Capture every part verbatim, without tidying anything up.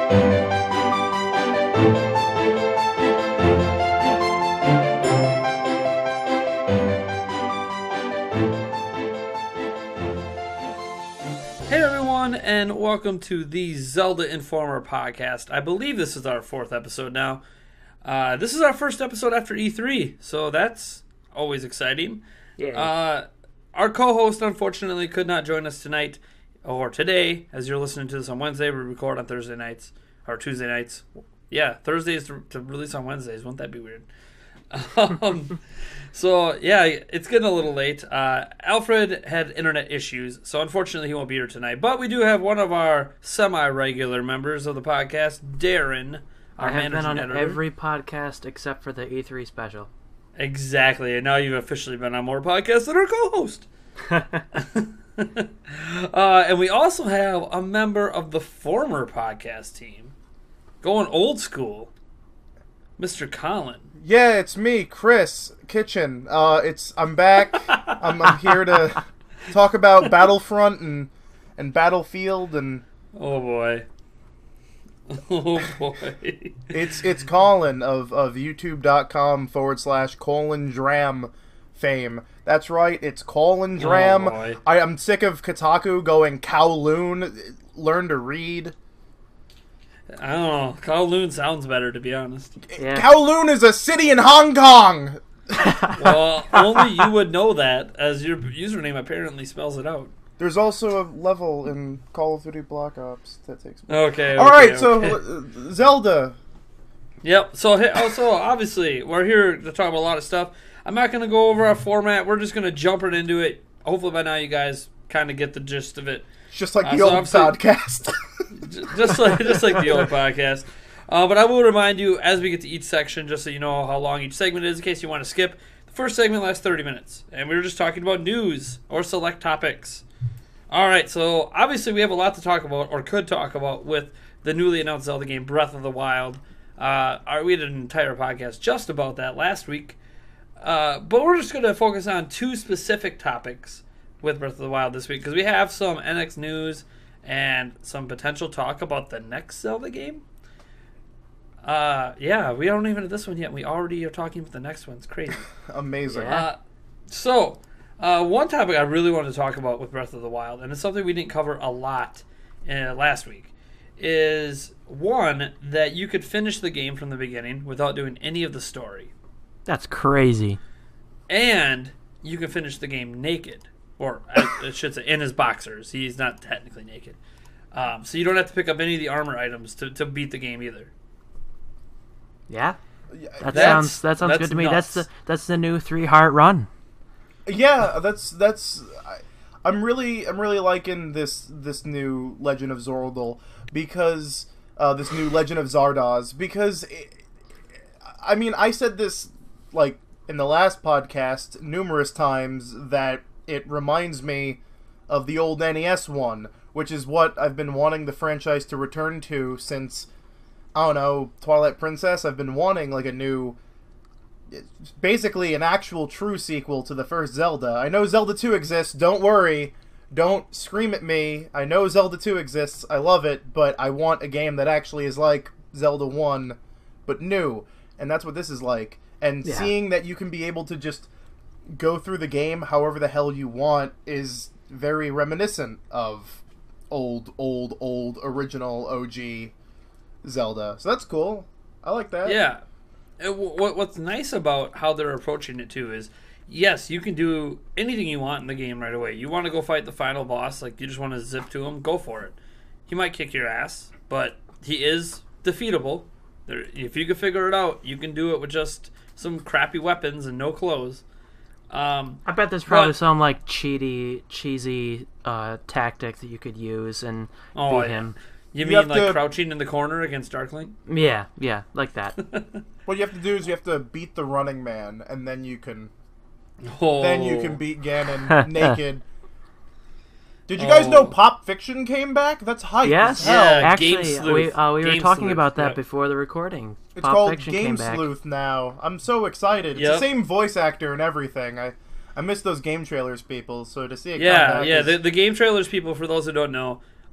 And welcome to the Zelda Informer Podcast. I believe this is our fourth episode now. Uh, this is our first episode after E three, so that's always exciting. Yeah. Uh, our co-host, unfortunately, could not join us tonight or today. As you're listening to this on Wednesday, we record on Thursday nights, or Tuesday nights. Yeah, Thursdays to, to release on Wednesdays. Wouldn't that be weird? Um, so, yeah, it's getting a little late. Uh, Alfred had internet issues, so unfortunately he won't be here tonight. But we do have one of our semi-regular members of the podcast, Darren, our I have been on editor. every podcast except for the E three special. Exactly, and now you've officially been on more podcasts than our co-host. uh, and we also have a member of the former podcast team, going old school, Mister Colin. Yeah, it's me, Chris Kitchen. Uh, it's I'm back. I'm, I'm here to talk about Battlefront and and Battlefield and. Oh boy. Oh boy. it's it's Colin of of YouTube.com forward slash Colin Dram fame. That's right. It's Colin Dram. Oh I am sick of Kotaku going Kowloon. Learn to read. I don't know. Kowloon sounds better, to be honest. Yeah. Kowloon is a city in Hong Kong! Well, only you would know that, as your username apparently spells it out. There's also a level in Call of Duty Black Ops that takes place. Okay, okay Alright, okay. so uh, Zelda. Yep, so also, obviously, we're here to talk about a lot of stuff. I'm not going to go over our format. We're just going to jump right into it. Hopefully by now you guys kind of get the gist of it. Just like Uh, the so old podcast. just like just like the old podcast. Uh, but I will remind you, as we get to each section, just so you know how long each segment is, in case you want to skip. The first segment lasts thirty minutes, and we were just talking about news or select topics. All right, so obviously we have a lot to talk about, or could talk about, with the newly announced Zelda game, Breath of the Wild. Uh, our, we did an entire podcast just about that last week. Uh, but we're just going to focus on two specific topics with Breath of the Wild this week, because we have some N X news and some potential talk about the next Zelda game. Uh, yeah, we don't even have this one yet. We already are talking about the next one. It's crazy. Amazing. Uh, so, uh, one topic I really wanted to talk about with Breath of the Wild, and it's something we didn't cover a lot uh, last week, is, one, that you could finish the game from the beginning without doing any of the story. That's crazy. And you can finish the game naked. Or, I should say, in his boxers. He's not technically naked. Um, so you don't have to pick up any of the armor items to, to beat the game either. Yeah? That That's- sounds that sounds that's good to me. nuts. That's the that's the new three heart run. Yeah, that's that's. I, I'm really I'm really liking this this new Legend of Zordal because uh, this new Legend of Zardoz because it, I mean I said this like in the last podcast numerous times that it reminds me of the old N E S one, which is what I've been wanting the franchise to return to since, I don't know, Twilight Princess. I've been wanting like a new, basically an actual true sequel to the first Zelda. I know Zelda two exists, don't worry, don't scream at me. I know Zelda two exists, I love it, but I want a game that actually is like Zelda one, but new. And that's what this is like. And Yeah. seeing that you can be able to just go through the game however the hell you want is very reminiscent of old, old, old, original O G Zelda. So that's cool. I like that. Yeah. And what What's nice about how they're approaching it, too, is, yes, you can do anything you want in the game right away. You want to go fight the final boss, like you just want to zip to him, go for it. He might kick your ass, but he is defeatable. There, if you can figure it out, you can do it with just some crappy weapons and no clothes. Um, I bet there's probably but, some like cheaty, cheesy uh, tactic that you could use and oh, beat yeah. him. You, You mean have like to- crouching in the corner against Darklink? Yeah, yeah, like that. What you have to do is you have to beat the Running Man, and then you can Oh. then you can beat Ganon naked. Did you guys Oh. know Pop Fiction came back? That's hype Yes, as hell. Yeah, Game actually, Sleuth. we uh, we were Game talking Sleuth, about that yeah. before the recording. It's Pop called Fiction Game came back. Sleuth now. I'm so excited. It's Yep. the same voice actor and everything. I I miss those game trailers, people. So to see it come Yeah, back yeah. is- The, the game trailers people, for those who don't know,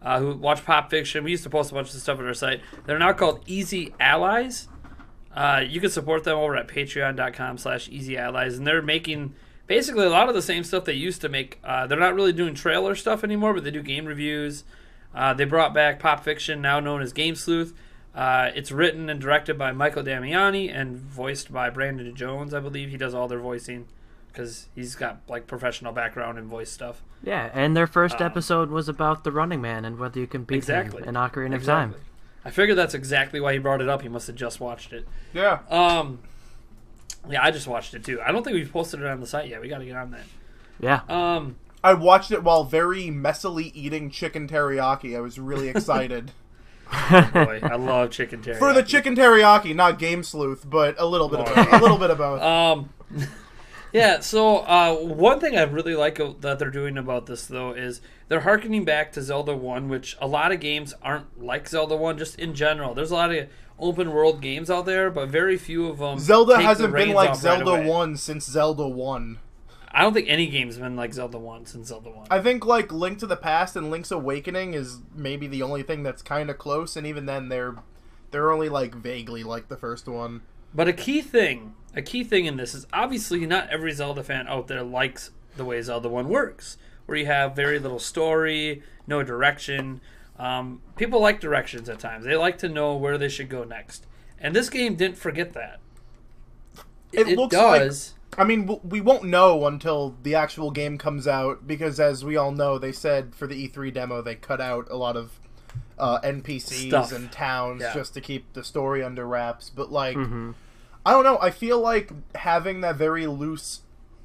uh, who watch Pop Fiction. We used to post a bunch of stuff on our site. They're now called Easy Allies. Uh, you can support them over at patreon.com slash easy allies, and they're making basically a lot of the same stuff they used to make. Uh, they're not really doing trailer stuff anymore, but they do game reviews. Uh, they brought back Pop Fiction, now known as Game Sleuth. Uh, it's written and directed by Michael Damiani and voiced by Brandon Jones, I believe. He does all their voicing because he's got like professional background in voice stuff. Yeah, and their first Um, episode was about the Running Man and whether you can beat Exactly. him in Ocarina of Exactly. Time. I figured that's exactly why he brought it up. He must have just watched it. Yeah. Um, yeah, I just watched it too. I don't think we've posted it on the site yet. We got to get on that. Yeah. Um, I watched it while very messily eating chicken teriyaki. I was really excited. boy, I love chicken teriyaki. For the chicken teriyaki, not Game Sleuth, but a little bit of both. A little bit of both. Um, yeah. So uh, one thing I really like that they're doing about this though is they're harkening back to Zelda one, which a lot of games aren't like Zelda one. Just in general, there's a lot of open world games out there, but very few of them. Zelda take hasn't the been reins like off right Zelda away. one since Zelda one. I don't think any game's been like Zelda one since Zelda one. I think like Link to the Past and Link's Awakening is maybe the only thing that's kind of close, and even then they're they're only like vaguely like the first one. But a key thing, a key thing in this is obviously not every Zelda fan out there likes the way Zelda one works, where you have very little story, no direction. Um, people like directions at times. They like to know where they should go next. And this game didn't forget that. It, It, looks does. like. I mean, w- we won't know until the actual game comes out, because as we all know, they said for the E three demo they cut out a lot of uh, N P Cs Stuff. and towns Yeah. just to keep the story under wraps. But like, Mm-hmm. I don't know. I feel like having that very loose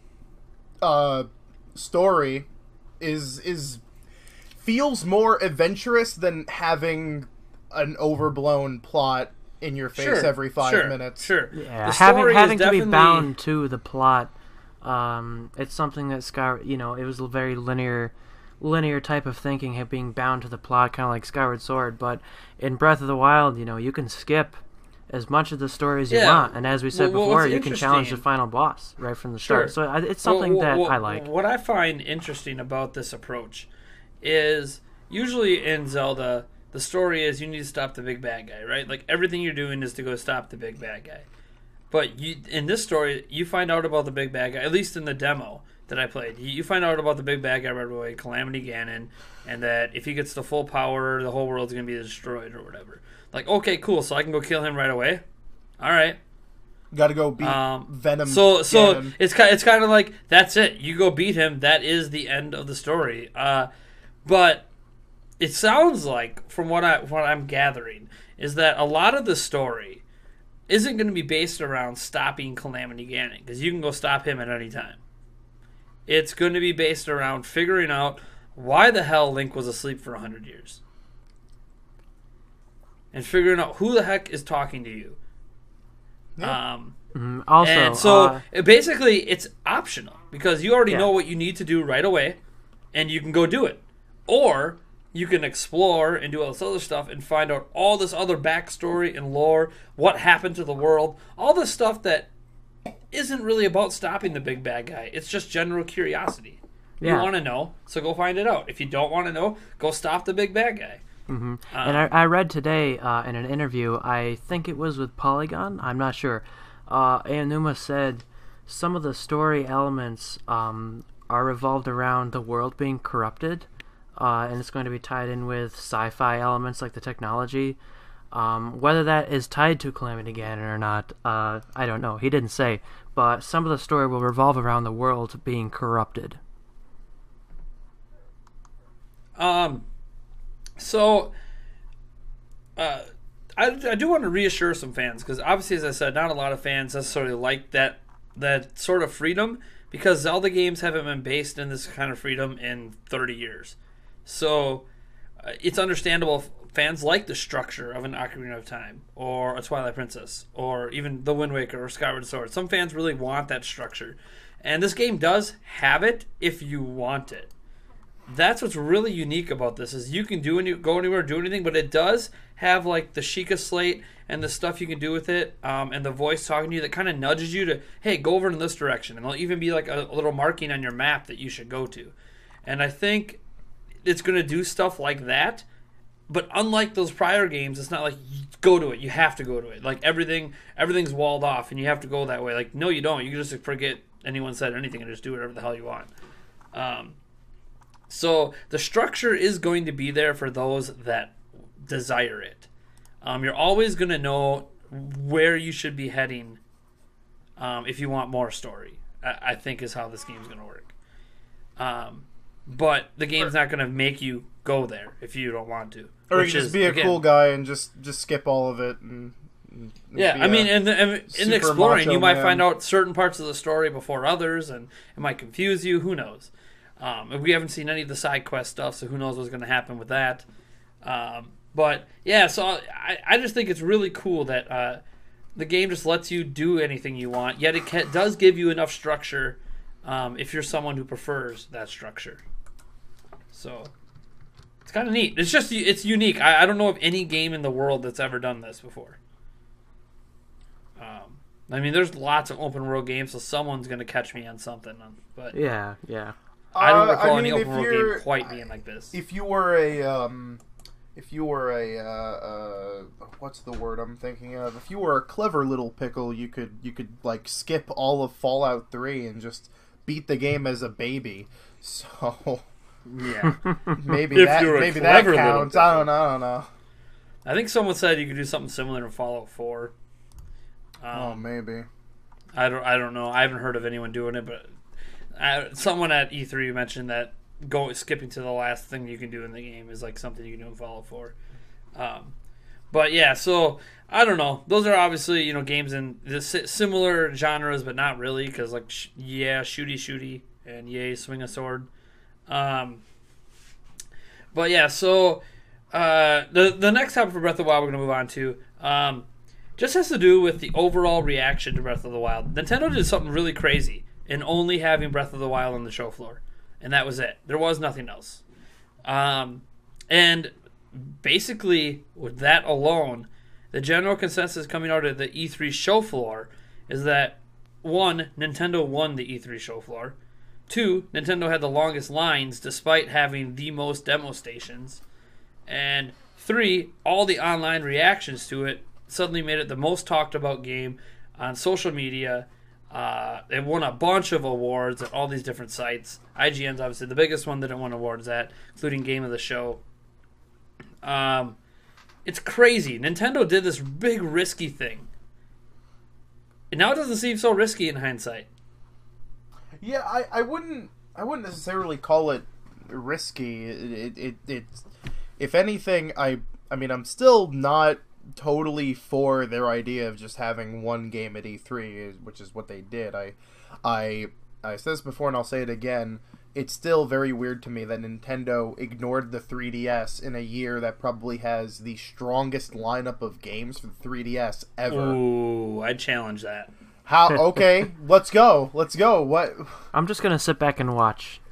uh, story is is feels more adventurous than having an overblown plot in your face Sure, every five sure, minutes. Sure. Yeah, The having story having is to be definitely- bound to the plot, um, it's something that Sky, you know, it was a very linear, linear type of thinking, of being bound to the plot, kind of like Skyward Sword. But in Breath of the Wild, you know, you can skip as much of the story as you Yeah. want, and as we said Well, well, before, what's you can challenge the interesting- final boss right from the Sure. start. So I, it's something Well, well, that well, I like. What I find interesting about this approach is usually in Zelda, the story is you need to stop the big bad guy, right? Like everything you're doing is to go stop the big bad guy. But you, in this story, you find out about the big bad guy, at least in the demo that I played. You, you find out about the big bad guy right away, Calamity Ganon, and that if he gets the full power, the whole world's going to be destroyed or whatever. Like, okay, cool, so I can go kill him right away? All right. Got to go beat Um, Venom. So, so Ganon. it's kind, it's kind of like that's it. You go beat him. That is the end of the story. Uh, but it sounds like, from what I what I'm gathering, is that a lot of the story isn't going to be based around stopping Calamity Ganon, because you can go stop him at any time. It's going to be based around figuring out why the hell Link was asleep for a hundred years, and figuring out who the heck is talking to you. Yeah. Um, Mhm. Also, and so uh, it basically, it's optional because you already Yeah. know what you need to do right away, and you can go do it. Or you can explore and do all this other stuff and find out all this other backstory and lore, what happened to the world, all this stuff that isn't really about stopping the big bad guy. It's just general curiosity. You Yeah. want to know, so go find it out. If you don't want to know, go stop the big bad guy. hmm Uh, and I, I read today uh, in an interview, I think it was with Polygon, I'm not sure. Uh, Aonuma said some of the story elements um, are revolved around the world being corrupted, uh, and it's going to be tied in with sci-fi elements like the technology. Um, whether that is tied to Calamity Ganon or not, uh, I don't know. He didn't say, but some of the story will revolve around the world being corrupted. Um, so, uh, I, I do want to reassure some fans, because obviously, as I said, not a lot of fans necessarily like that that sort of freedom, because Zelda games haven't been based in this kind of freedom in thirty years. So, uh, it's understandable if fans like the structure of an Ocarina of Time, or a Twilight Princess, or even The Wind Waker, or Skyward Sword. Some fans really want that structure. And this game does have it if you want it. That's what's really unique about this, is you can do any, go anywhere, do anything, but it does have like the Sheikah slate and the stuff you can do with it, um, and the voice talking to you that kind of nudges you to, hey, go over in this direction, and there'll even be like a, a little marking on your map that you should go to. And I think it's going to do stuff like that but unlike those prior games, it's not like you go to it. You have to go to it. Like everything, everything's walled off, and you have to go that way. Like no, you don't. You can just forget anyone said anything and just do whatever the hell you want. Um, so the structure is going to be there for those that desire it. Um, you're always going to know where you should be heading um, if you want more story. I, I think is how this game's going to work. Um, but the game's not going to make you go there if you don't want to. Or you just is, be a again, cool guy and just, just skip all of it. And, and yeah, I mean, in, in, in exploring, you might man. find out certain parts of the story before others, and it might confuse you. Who knows? Um, we haven't seen any of the side quest stuff, so who knows what's going to happen with that. Um, but, yeah, so I, I just think it's really cool that uh, the game just lets you do anything you want, yet it can, does give you enough structure um, if you're someone who prefers that structure. So... it's kind of neat. It's just, it's unique. I, I don't know of any game in the world that's ever done this before. Um, I mean, there's lots of open world games, so someone's going to catch me on something. But yeah, yeah. I don't uh, recall I mean, any open world game quite being like this. If you were a, um, if you were a, uh, uh, what's the word I'm thinking of? If you were a clever little pickle, you could, you could like skip all of Fallout three and just beat the game as a baby. So. Yeah, maybe that maybe that counts. I don't know. I don't know. I think someone said you could do something similar in Fallout four. Um, oh, maybe. I don't. I don't know. I haven't heard of anyone doing it, but I, someone at E three mentioned that go skipping to the last thing you can do in the game is like something you can do in Fallout four. Um, but yeah, so I don't know. Those are obviously you know games in the similar genres, but not really because like sh- yeah, shooty shooty and yay, swing a sword. Um, but yeah, so uh, the the next topic for Breath of the Wild we're going to move on to um, just has to do with the overall reaction to Breath of the Wild. Nintendo did something really crazy in only having Breath of the Wild on the show floor, and that was it. There was nothing else. Um, and basically, with that alone, the general consensus coming out of the E three show floor is that, one, Nintendo won the E three show floor. Two, Nintendo had the longest lines despite having the most demo stations. And three, all the online reactions to it suddenly made it the most talked about game on social media. Uh, it won a bunch of awards at all these different sites. I G N's obviously the biggest one that it won awards at, including Game of the Show. Um, it's crazy. Nintendo did this big risky thing. And now it doesn't seem so risky in hindsight. Yeah, I, I wouldn't I wouldn't necessarily call it risky. It, it, it it's if anything, I I mean I'm still not totally for their idea of just having one game at E three, which is what they did. I I I said this before and I'll say it again. It's still very weird to me that Nintendo ignored the three D S in a year that probably has the strongest lineup of games for the three D S ever. Ooh, I challenge that. How? Okay, let's go. Let's go. What? I'm just gonna sit back and watch.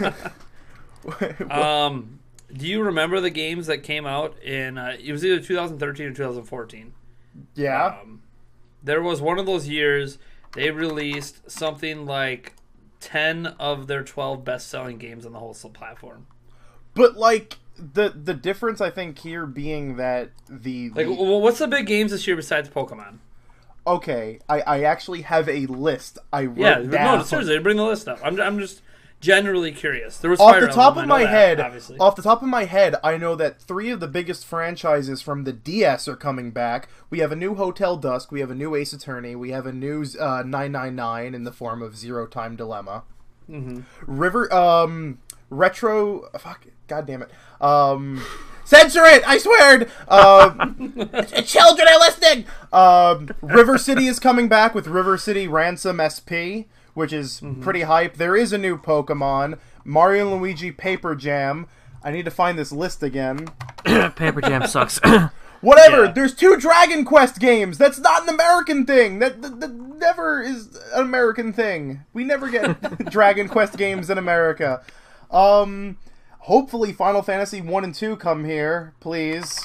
um, do you remember the games that came out in? Uh, it was either two thousand thirteen or two thousand fourteen. Yeah. Um, there was one of those years they released something like ten of their twelve best-selling games on the whole platform. But like the the difference, I think, here being that the, the... like, well, what's the big games this year besides Pokemon? Okay, I, I actually have a list. I wrote yeah, down. No, seriously, bring the list up. I'm I'm just generally curious. There was off Fire the top Emblem, of my that, head. obviously. Off the top of my head, I know that three of the biggest franchises from the D S are coming back. We have a new Hotel Dusk. We have a new Ace Attorney. We have a new uh, nine nine nine in the form of Zero Time Dilemma. Mm-hmm. River um retro. Fuck. God damn it. Um. Censor it! I swear! Um, children are listening! Um, River City is coming back with River City Ransom S P, which is mm-hmm. pretty hype. There is a new Pokemon. Mario and Luigi Paper Jam. I need to find this list again. Paper Jam sucks. Whatever! Yeah. There's two Dragon Quest games! That's not an American thing! That, that, that never is an American thing. We never get Dragon Quest games in America. Um... Hopefully Final Fantasy one and two come here, please.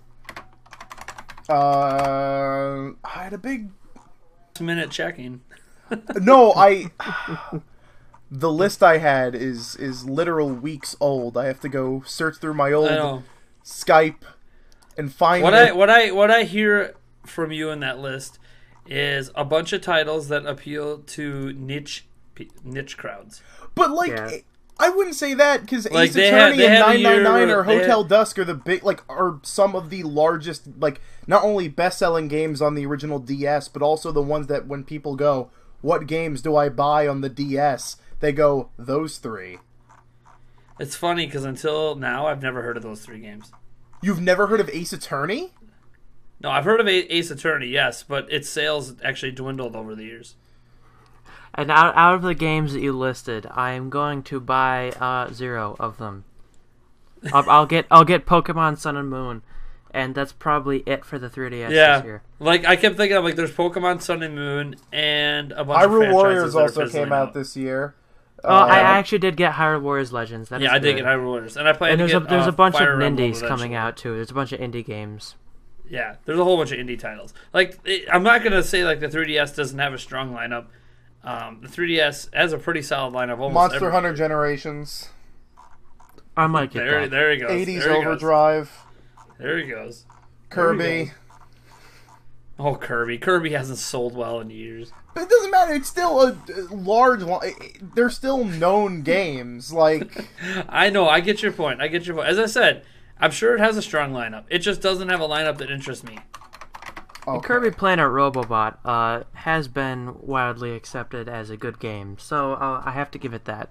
Uh, I had a big... minute checking. No, I... The list I had is is literal weeks old. I have to go search through my old Skype, and find What it. I what I what I hear from you in that list is a bunch of titles that appeal to niche niche crowds. But like, Yeah. I wouldn't say that because Like, Ace they Attorney had- they and had a nine nine nine year or where they Hotel had- Dusk are the big like are some of the largest like not only best selling games on the original D S, but also the ones that when people go, what games do I buy on the D S? They go those three. It's funny because until now I've never heard of those three games. You've never heard of Ace Attorney? No, I've heard of A- Ace Attorney, yes, but its sales actually dwindled over the years. And out, out of the games that you listed, I am going to buy uh, zero of them. I'll, I'll get I'll get Pokemon Sun and Moon, and that's probably it for the three D S Yeah, this year. like I kept thinking of like there's Pokemon Sun and Moon and a bunch of Hyrule franchises Warriors that are also fizzling came out this year. Oh, I Uh, actually did get Hyrule Warriors Legends. That Yeah, is I did good. get Hyrule Warriors, and I plan And to there's a get there's uh, a bunch Fire of Emblem indies coming eventually. out too. There's a bunch of indie games. Yeah, there's a whole bunch of indie titles. Like it, I'm not gonna say like the three D S doesn't have a strong lineup. Um, the three D S has a pretty solid lineup. Almost Monster every Hunter year. Generations, I might get There, that. there he goes. eighties there he goes. Overdrive, There he goes. Kirby. There he goes. Oh, Kirby. Kirby hasn't sold well in years. But it doesn't matter. It's still a uh, large. li- They're still known games. Like I know. I get your point. I get your point. As I said, I'm sure it has a strong lineup. It just doesn't have a lineup that interests me. okay. Kirby Planet Robobot uh, has been widely accepted as a good game, so uh, I have to give it that.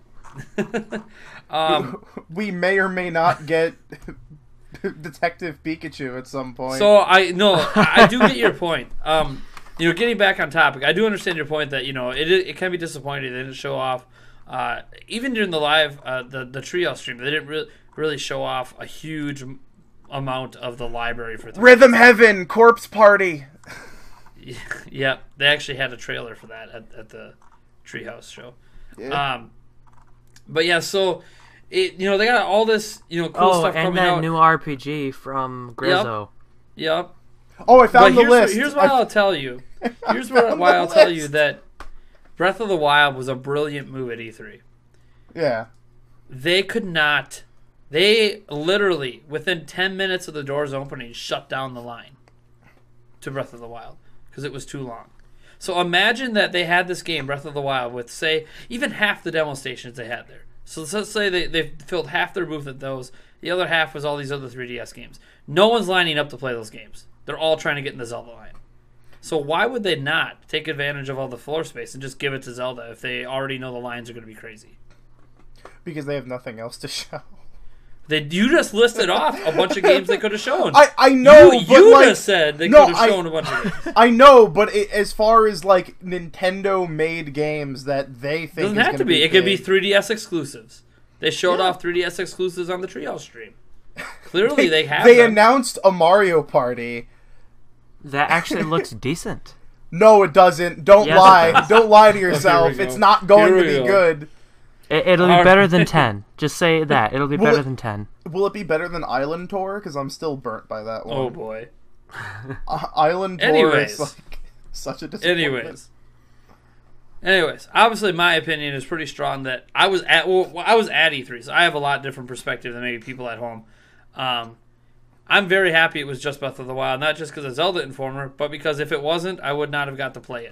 Um, we may or may not get Detective Pikachu at some point. so I no, I I do get your point. Um, you know, getting back on topic, I do understand your point that you know it it can be disappointing they didn't show off. Uh, even during the live uh, the the Treehouse stream, they didn't really really show off a huge m- amount of the library for. Rhythm Heaven, Corpse Party. Yeah, they actually had a trailer for that at, at the Treehouse show. Yeah. Um, but yeah, so it you know they got all this you know cool Oh, stuff and coming that out. new R P G from Grizzo. Yep. oh, I But found the here's, list. here's why I- I'll tell you. Here's found what, why the I'll tell you list. that Breath of the Wild was a brilliant move at E three. yeah. They could not. They literally within ten minutes of the doors opening shut down the line to Breath of the Wild because it was too long. So imagine that they had this game, Breath of the Wild, with, say, even half the demo stations they had there. So let's say they, they filled half their booth at those. The other half was all these other three D S games. No one's lining up to play those games. They're all trying to get in the Zelda line. So why would they not take advantage of all the floor space and just give it to Zelda if they already know the lines are going to be crazy? Because they have nothing else to show. They, you just listed off a bunch of games they could have shown. I, I know, you but you like, just said they no, could have I- shown a bunch of games. I know, but it, as far as like Nintendo made games that they think It doesn't is have gonna to be. It could be big, three D S exclusives. They showed Yeah. off three D S exclusives on the Treehouse stream. Clearly, they, have They them. announced a Mario Party. That actually looks decent. No, it doesn't. Don't Yes, it lie. does. Don't lie to yourself. go. It's not going Here to we be go. good. It, it'll be Alright. better than ten. Just say that. It'll be Will better it- than ten. Will it be better than Island Tour? Because I'm still burnt by that one. Oh boy. Uh, Island Tour Anyways. is like such a disappointment. Anyways. Anyways, obviously my opinion is pretty strong that I was at well, I was at E three, so I have a lot different perspective than maybe people at home. Um, I'm very happy it was just Breath of the Wild, not just because of Zelda Informer, but because if it wasn't, I would not have got to play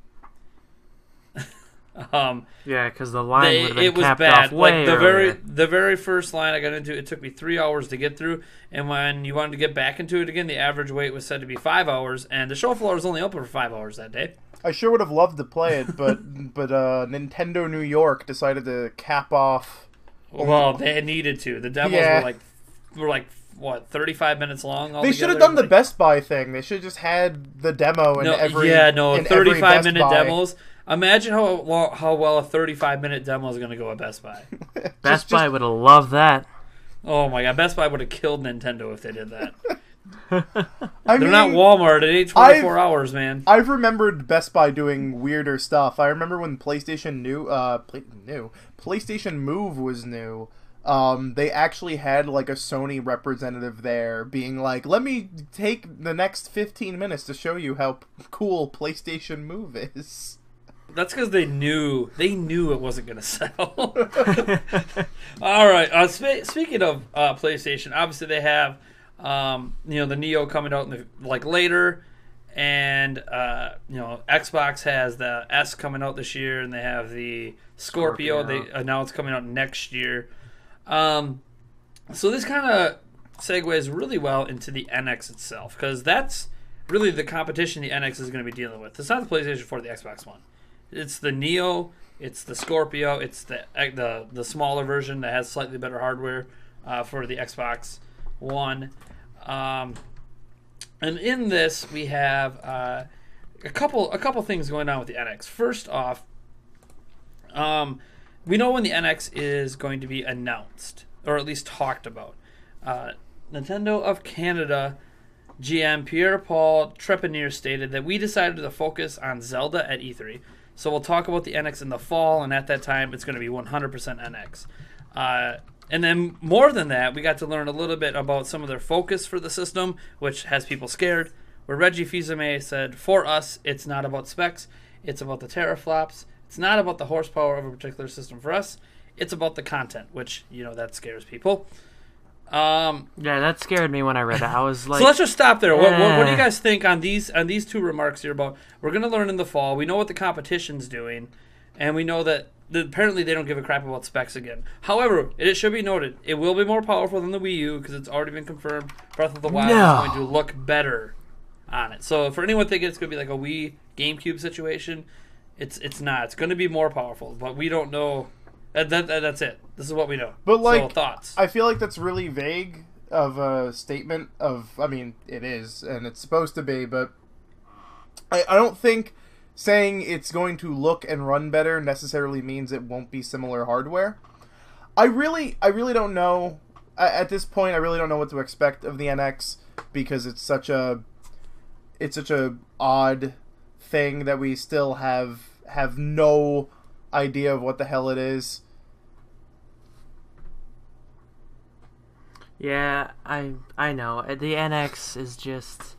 it. um, Yeah, because the line They- would have been it was capped bad. off way Like the very earlier. the very first line I got into, it took me three hours to get through, and when you wanted to get back into it again, the average wait was said to be five hours, and the show floor was only open for five hours that day. I sure would have loved to play it, but but uh, Nintendo New York decided to cap off. Well, they needed to. The demos Yeah. were like were like what thirty-five minutes long. They should have altogether? done the Like- Best Buy thing. They should have just had the demo in No, every yeah, no, in every thirty-five Best minute Buy. demos. Imagine how lo- how well a thirty-five minute demo is going to go at Best Buy. Best Just- Buy just- would have loved that. Oh my god, Best Buy would have killed Nintendo if they did that. I They're mean, not Walmart. It ain't twenty-four I've- hours, man. I've remembered Best Buy doing weirder stuff. I remember when PlayStation new, uh, play, new PlayStation Move was new. Um, they actually had like a Sony representative there, being like, "Let me take the next fifteen minutes to show you how p- cool PlayStation Move is." That's because they knew they knew it wasn't going to sell. All right. Uh, spe- speaking of uh, PlayStation, obviously they have um, you know the Neo coming out in the, like later, and uh, you know Xbox has the S coming out this year, and they have the Scorpio. Scorpio. They announced coming out next year. Um, so this kind of segues really well into the N X itself, because that's really the competition the N X is going to be dealing with. It's not the PlayStation four, the Xbox One. It's the Neo, it's the Scorpio, it's the the the smaller version that has slightly better hardware uh, for the Xbox One. Um, and in this, we have uh, a couple a couple things going on with the N X. First off, um, we know when the N X is going to be announced, or at least talked about. Uh, Nintendo of Canada G M Pierre-Paul Trepanier stated that we decided to focus on Zelda at E three. So we'll talk about the N X in the fall, and at that time, it's going to be one hundred percent N X. Uh, and then more than that, we got to learn a little bit about some of their focus for the system, which has people scared. Where Reggie Fils-Aimé said, for us, it's not about specs. It's about the teraflops. It's not about the horsepower of a particular system for us. It's about the content, which, you know, that scares people. Um, Yeah, that scared me when I read it. I was like, so let's just stop there. What, what, what do you eh. guys think on these on these two remarks here about we're going to learn in the fall? We know what the competition's doing, and we know that the, apparently they don't give a crap about specs again. However, it should be noted, it will be more powerful than the Wii U because it's already been confirmed. Breath of the Wild No. is going to look better on it. So for anyone thinking it's going to be like a Wii GameCube situation, it's it's not. It's going to be more powerful, but we don't know. That, that, that- that's it. This is what we know. But, like, so, thoughts. I feel like that's really vague of a statement of, I mean, it is, and it's supposed to be, but I, I don't think saying it's going to look and run better necessarily means it won't be similar hardware. I really, I really don't know. At at this point, I really don't know what to expect of the N X because it's such a, it's such a odd thing that we still have have no idea of what the hell it is. yeah, I I know. The N X is just.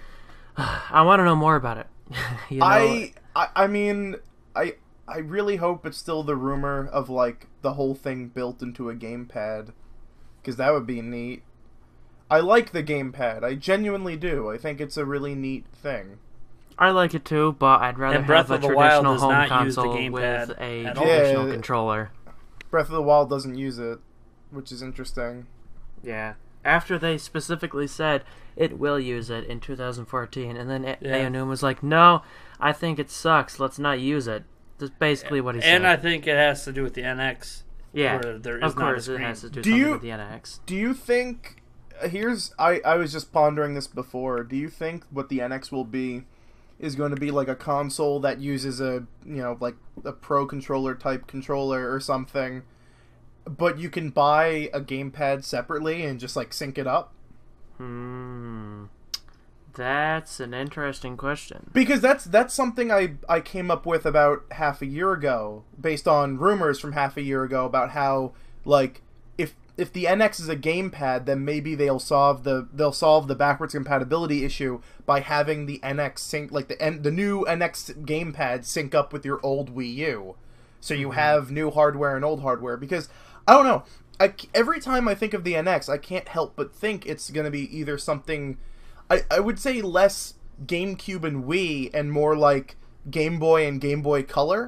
I want to know more about it. you know? I, I I mean I I really hope it's still the rumor of like the whole thing built into a gamepad, because that would be neat. I like the gamepad. I genuinely do. I think it's a really neat thing. I like it too, but I'd rather And Breath have a of the Wild traditional does home not use the console gamepad with a at all. traditional Yeah. controller. Breath of the Wild doesn't use it, which is interesting. Yeah. After they specifically said it will use it in two thousand fourteen, and then A- Yeah. Aonuma was like, "No, I think it sucks. Let's not use it." That's basically what he said. And I think it has to do with the N X. yeah, where there is of not a course it screen. has to do, Do something you- with the N X. Do you think here's I I was just pondering this before. Do you think what the N X will be is going to be like a console that uses a, you know, like a pro controller type controller or something, but you can buy a gamepad separately and just like sync it up? Hmm. That's an interesting question. Because that's that's something I I came up with about half a year ago, based on rumors from half a year ago about how, like, if if the N X is a gamepad, then maybe they'll solve the they'll solve the backwards compatibility issue by having the N X sync, like the N, the new N X gamepad sync up with your old Wii U, so you Mm-hmm. have new hardware and old hardware. Because I don't know, I c- every time I think of the N X, I can't help but think it's gonna be either something. I, I would say less GameCube and Wii and more like Game Boy and Game Boy Color.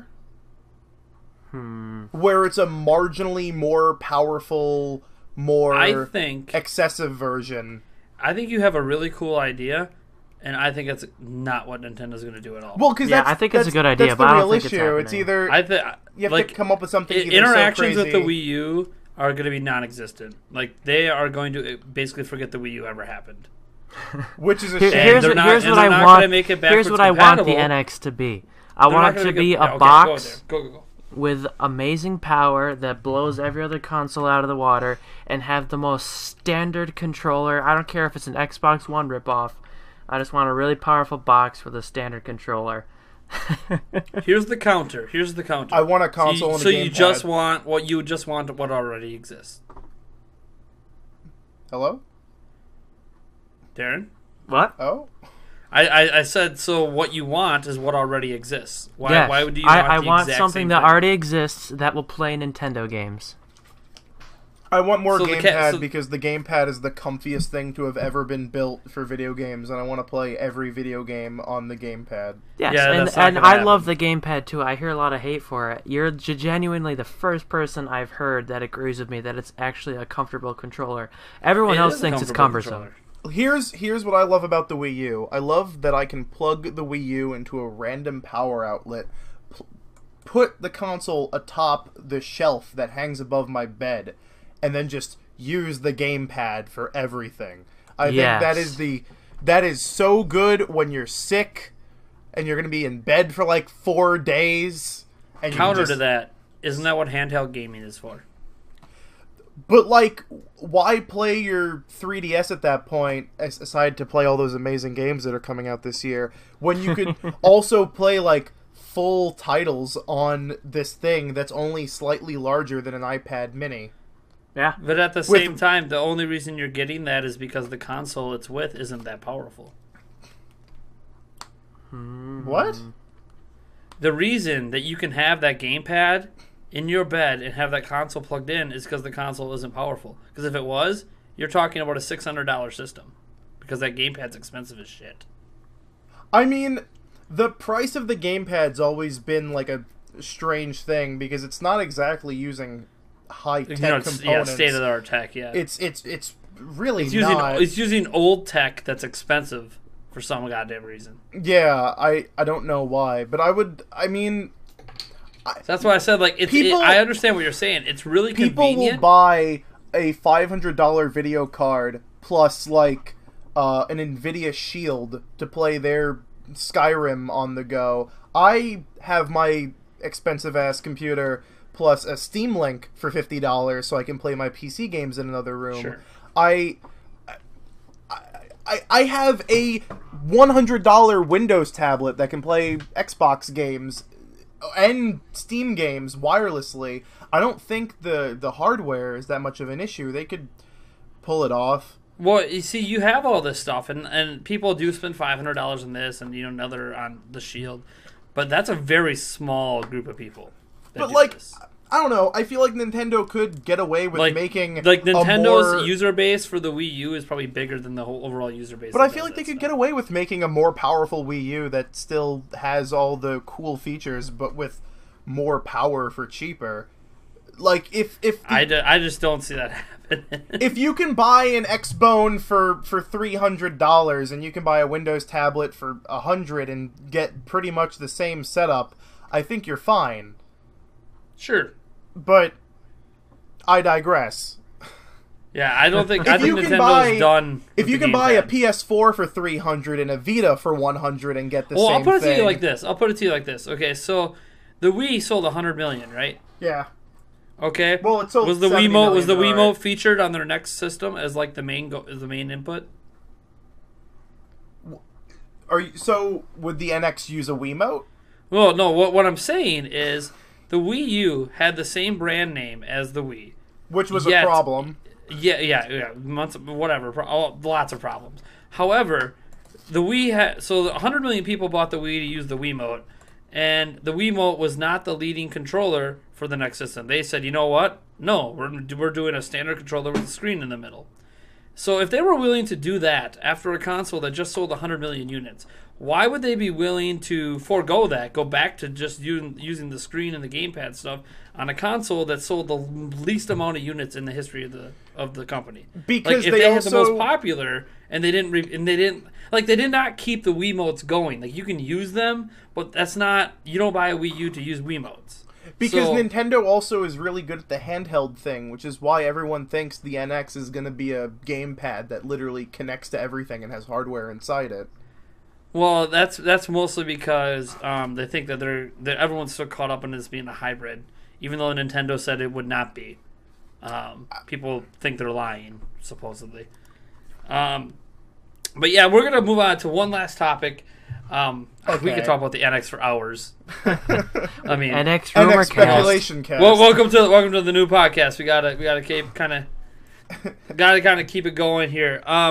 Hmm. Where it's a marginally more powerful, more I think excessive version. I think you have a really cool idea, and I think it's not what Nintendo's going to do at all. Well, because Yeah, that's, I think it's that's, a good idea, that's but the I real don't think it's issue. It's happening. either I think you have like to come up with something i- either so interactions with the crazy- Wii U are going to be non-existent. Like they are going to basically forget the Wii U ever happened. which is a Here- shame. here's they're what, not- here's and what they're I not want. gonna make it Here's what I backwards want the compatible. N X to be. I They're want not it gonna to get- be yeah, a okay, box Go, there. go, go, go. with amazing power that blows every other console out of the water and have the most standard controller. I don't care if it's an Xbox One ripoff. I just want a really powerful box with a standard controller. Here's the counter. Here's the counter. I want a console So you, and a so you gamepad. just want what you just want what already exists. Hello? Darren? What? Oh? I, I, I said so. What you want is what already exists. Why? Yes. Why would you? I, want I the want exact something same that thing? already exists that will play Nintendo games. I want more So the gamepad ca- so- because the gamepad is the comfiest thing to have ever been built for video games, and I want to play every video game on the gamepad. Yes, Yeah, and, that's not and gonna I happen. love the gamepad too. I hear a lot of hate for it. You're g- genuinely the first person I've heard that agrees with me that it's actually a comfortable controller. Everyone It else is a thinks it's comfortable cumbersome. controller. Here's here's what I love about the Wii U. I love that I can plug the Wii U into a random power outlet, p- put the console atop the shelf that hangs above my bed, and then just use the gamepad for everything. I Yes. think that is the that is so good when you're sick and you're going to be in bed for like four days. And you Counter just, to that, isn't that what handheld gaming is for? But, like, why play your three D S at that point, as- aside to play all those amazing games that are coming out this year, when you could also play, like, full titles on this thing that's only slightly larger than an iPad mini? Yeah. But at the With- same time, the only reason you're getting that is because the console it's with isn't that powerful. What? The reason that you can have that gamepad in your bed and have that console plugged in is because the console isn't powerful. Because if it was, you're talking about a six hundred dollars system. Because that gamepad's expensive as shit. I mean, the price of the gamepad's always been, like, a strange thing, because it's not exactly using high-tech You know, it's, yeah, components. state-of-the-art tech, yeah. It's, it's, it's really It's using, not... it's using old tech that's expensive for some goddamn reason. Yeah, I, I don't know why, but I would, I mean... So that's why I said, like, it's, People- it, I understand what you're saying. It's really People convenient. will buy a five hundred dollars video card plus, like, uh, an NVIDIA Shield to play their Skyrim on the go. I have my expensive-ass computer plus a Steam Link for fifty dollars so I can play my P C games in another room. Sure. I... I, I have a one hundred dollars Windows tablet that can play Xbox games and Steam games wirelessly. I don't think the, the hardware is that much of an issue. They could pull it off. Well, you see, you have all this stuff, and, and people do spend five hundred dollars on this and, you know, another on the Shield. But that's a very small group of people. that But, do like, this. I don't know. I feel like Nintendo could get away with like making like a Nintendo's more... user base for the Wii U is probably bigger than the whole overall user base. But that I feel does like they that could stuff. get away with making a more powerful Wii U that still has all the cool features, but with more power for cheaper. Like, if... if the, I, d- I just don't see that happening. if you can buy an Xbone for, for three hundred dollars and you can buy a Windows tablet for one hundred dollars and get pretty much the same setup, I think you're fine. Sure. But I digress. Yeah, I don't think If I think you can Nintendo's buy- done. If with you the can buy a gamepad. P S four for three hundred dollars and a Vita for one hundred dollars and get the well, same I'll put it thing. to you like this. I'll put it to you like this. Okay, so the Wii sold one hundred million, right? Yeah. Okay. Well, it sold was the seventy Wiimote was the million, Wiimote alright. featured on their next system as like the main go- as the main input? Are you, so would the N X use a Wiimote? Well, no. What what I'm saying is the Wii U had the same brand name as the Wii. Which was Yet- a problem. Yeah, yeah, yeah. Months, whatever. Pro- oh, lots of problems. However, the Wii had so one hundred million people bought the Wii to use the Wiimote, and the Wiimote was not the leading controller for the next system. They said, you know what? No, we're we're doing a standard controller with a screen in the middle. So if they were willing to do that after a console that just sold one hundred million units, why would they be willing to forego that, go back to just using, using the screen and the gamepad stuff on a console that sold the least amount of units in the history of the of the company? Because like if they they, also- had the most popular and they didn't re- and they didn't like they did not keep the Wiimotes going. Like you can use them, but that's not you don't buy a Wii U to use Wiimotes. Because So- Nintendo also is really good at the handheld thing, which is why everyone thinks the N X is going to be a gamepad that literally connects to everything and has hardware inside it. Well, that's that's mostly because um, they think that they're that everyone's so caught up in this being a hybrid, even though Nintendo said it would not be. Um, people think they're lying, supposedly. Um, but yeah, we're gonna move on to one last topic. Um, We Okay. could talk about the N X for hours. I mean, N X N rumor X cast. speculation cast. well, welcome to welcome to the new podcast. We gotta we gotta keep kind of gotta kind of keep it going here. Um,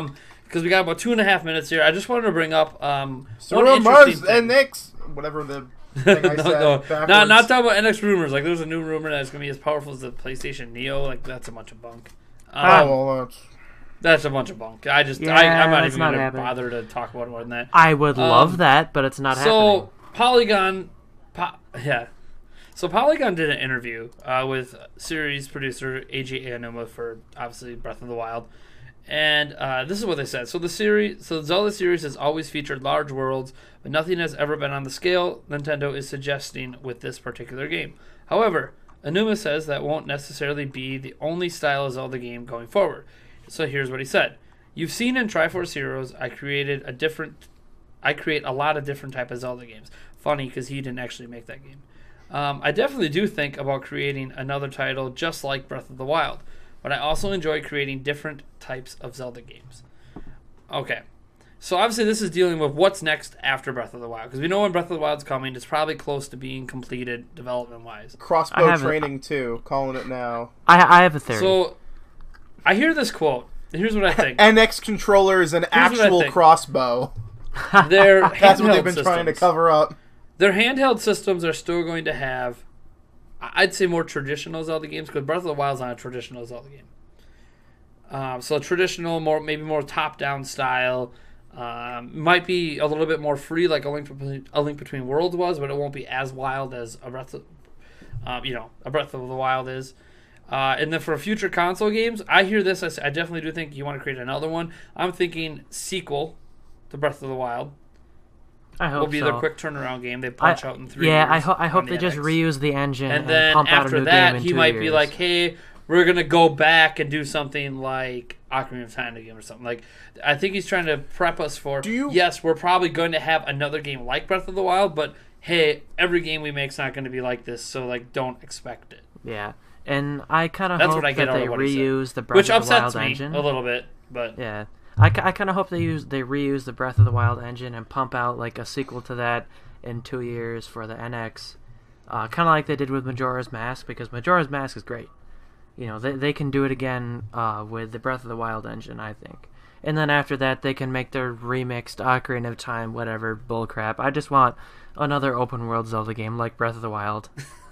because we got about two and a half minutes here. I just wanted to bring up um, one Sora interesting Mars thing. and Nix, whatever the thing I no, said. no, backwards. not not talking about N X rumors. Like there's a new rumor that it's gonna be as powerful as the PlayStation Neo. Like that's a bunch of bunk. Um, Oh, well, that's... That's a bunch of bunk. I just, Yeah, I, I'm not that's even not going to happening. bother to talk about more than that. I would love Um, that, but it's not so, happening. Polygon, po- yeah. So Polygon did an interview uh, with series producer A J Aonuma for obviously Breath of the Wild, and uh, this is what they said. So the series, so the Zelda series has always featured large worlds, but nothing has ever been on the scale Nintendo is suggesting with this particular game. However, Aonuma says that won't necessarily be the only style of Zelda game going forward. So here's what he said. You've seen in Triforce Heroes, I created a different, I create a lot of different type of Zelda games. Funny, because he didn't actually make that game. Um, I definitely do think about creating another title just like Breath of the Wild, but I also enjoy creating different types of Zelda games. Okay, so obviously this is dealing with what's next after Breath of the Wild, because we know when Breath of the Wild's coming, it's probably close to being completed development-wise. I Crossbow have a- training too, calling it now. I I have a theory. So, I hear this quote. Here's what I think. N X controller is an what I actual think. crossbow. Their That's what handheld they've been trying to systems- cover up. Their handheld systems are still going to have, I'd say, more traditional Zelda games, because Breath of the Wild is not a traditional Zelda game. Um, so traditional, more maybe more top-down style, um, might be a little bit more free, like a Link, Between- a Link Between Worlds was, but it won't be as wild as a Breath of, um, you know, a Breath of the Wild is. Uh, and then for future console games, I hear this. I, s- I definitely do think you want to create another one. I'm thinking sequel to Breath of the Wild. I hope Will be so. their quick turnaround game. They punch I- out in three yeah, years. I, ho- I on hope the they just N X. reuse the engine and, And then pump out a after new that, game in he two might years. be like, "Hey, we're gonna go back and do something like Ocarina of Time again or something." Like, I think he's trying to prep us for. Do you- Yes, we're probably going to have another game like Breath of the Wild, but hey, every game we make's not going to be like this, so like, don't expect it. Yeah, and I kind of That's hope what I get that out they of what he said. reuse the Breath Which of the upsets Wild me engine. a little bit, but Yeah, I, I kind of hope they use they reuse the Breath of the Wild engine and pump out like a sequel to that in two years for the N X, uh, kind of like they did with Majora's Mask, because Majora's Mask is great. You know, they they can do it again uh, with the Breath of the Wild engine, I think. And then after that, they can make their remixed Ocarina of Time, whatever bullcrap. I just want another open world Zelda game like Breath of the Wild.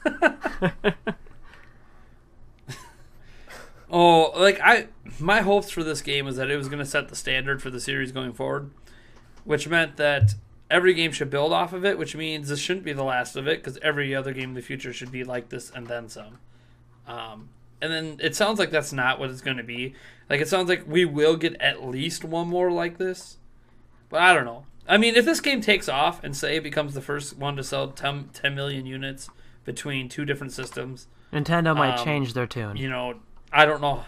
Oh, like I, my hopes for this game was that it was going to set the standard for the series going forward, which meant that every game should build off of it, which means this shouldn't be the last of it, because every other game in the future should be like this and then some. Um, and then it sounds like that's not what it's going to be. Like, it sounds like we will get at least one more like this, but I don't know. I mean, if this game takes off and say it becomes the first one to sell ten, ten million units between two different systems, Nintendo might Um, change their tune. you know, I don't know.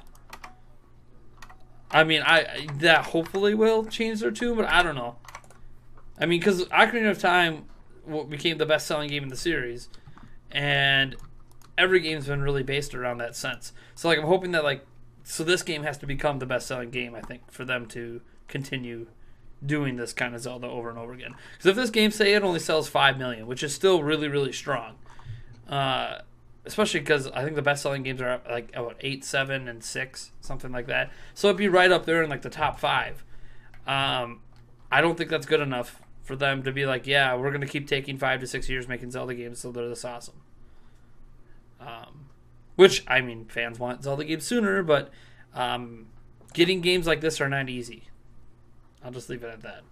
I mean, I that hopefully will change their tune, but I don't know. I mean, because Ocarina of Time w- became the best-selling game in the series, and every game's been really based around that sense. So, like, I'm hoping that, like, so this game has to become the best-selling game, I think, for them to continue doing this kind of Zelda over and over again. Because if this game, say, it only sells five million, which is still really, really strong, uh, especially because I think the best-selling games are like about eight, seven, and six, something like that. So it'd be right up there in like the top five. Um, I don't think that's good enough for them to be like, yeah, we're gonna keep taking five to six years making Zelda games so they're this awesome. Um, which I mean, fans want Zelda games sooner, but um, getting games like this are not easy. I'll just leave it at that.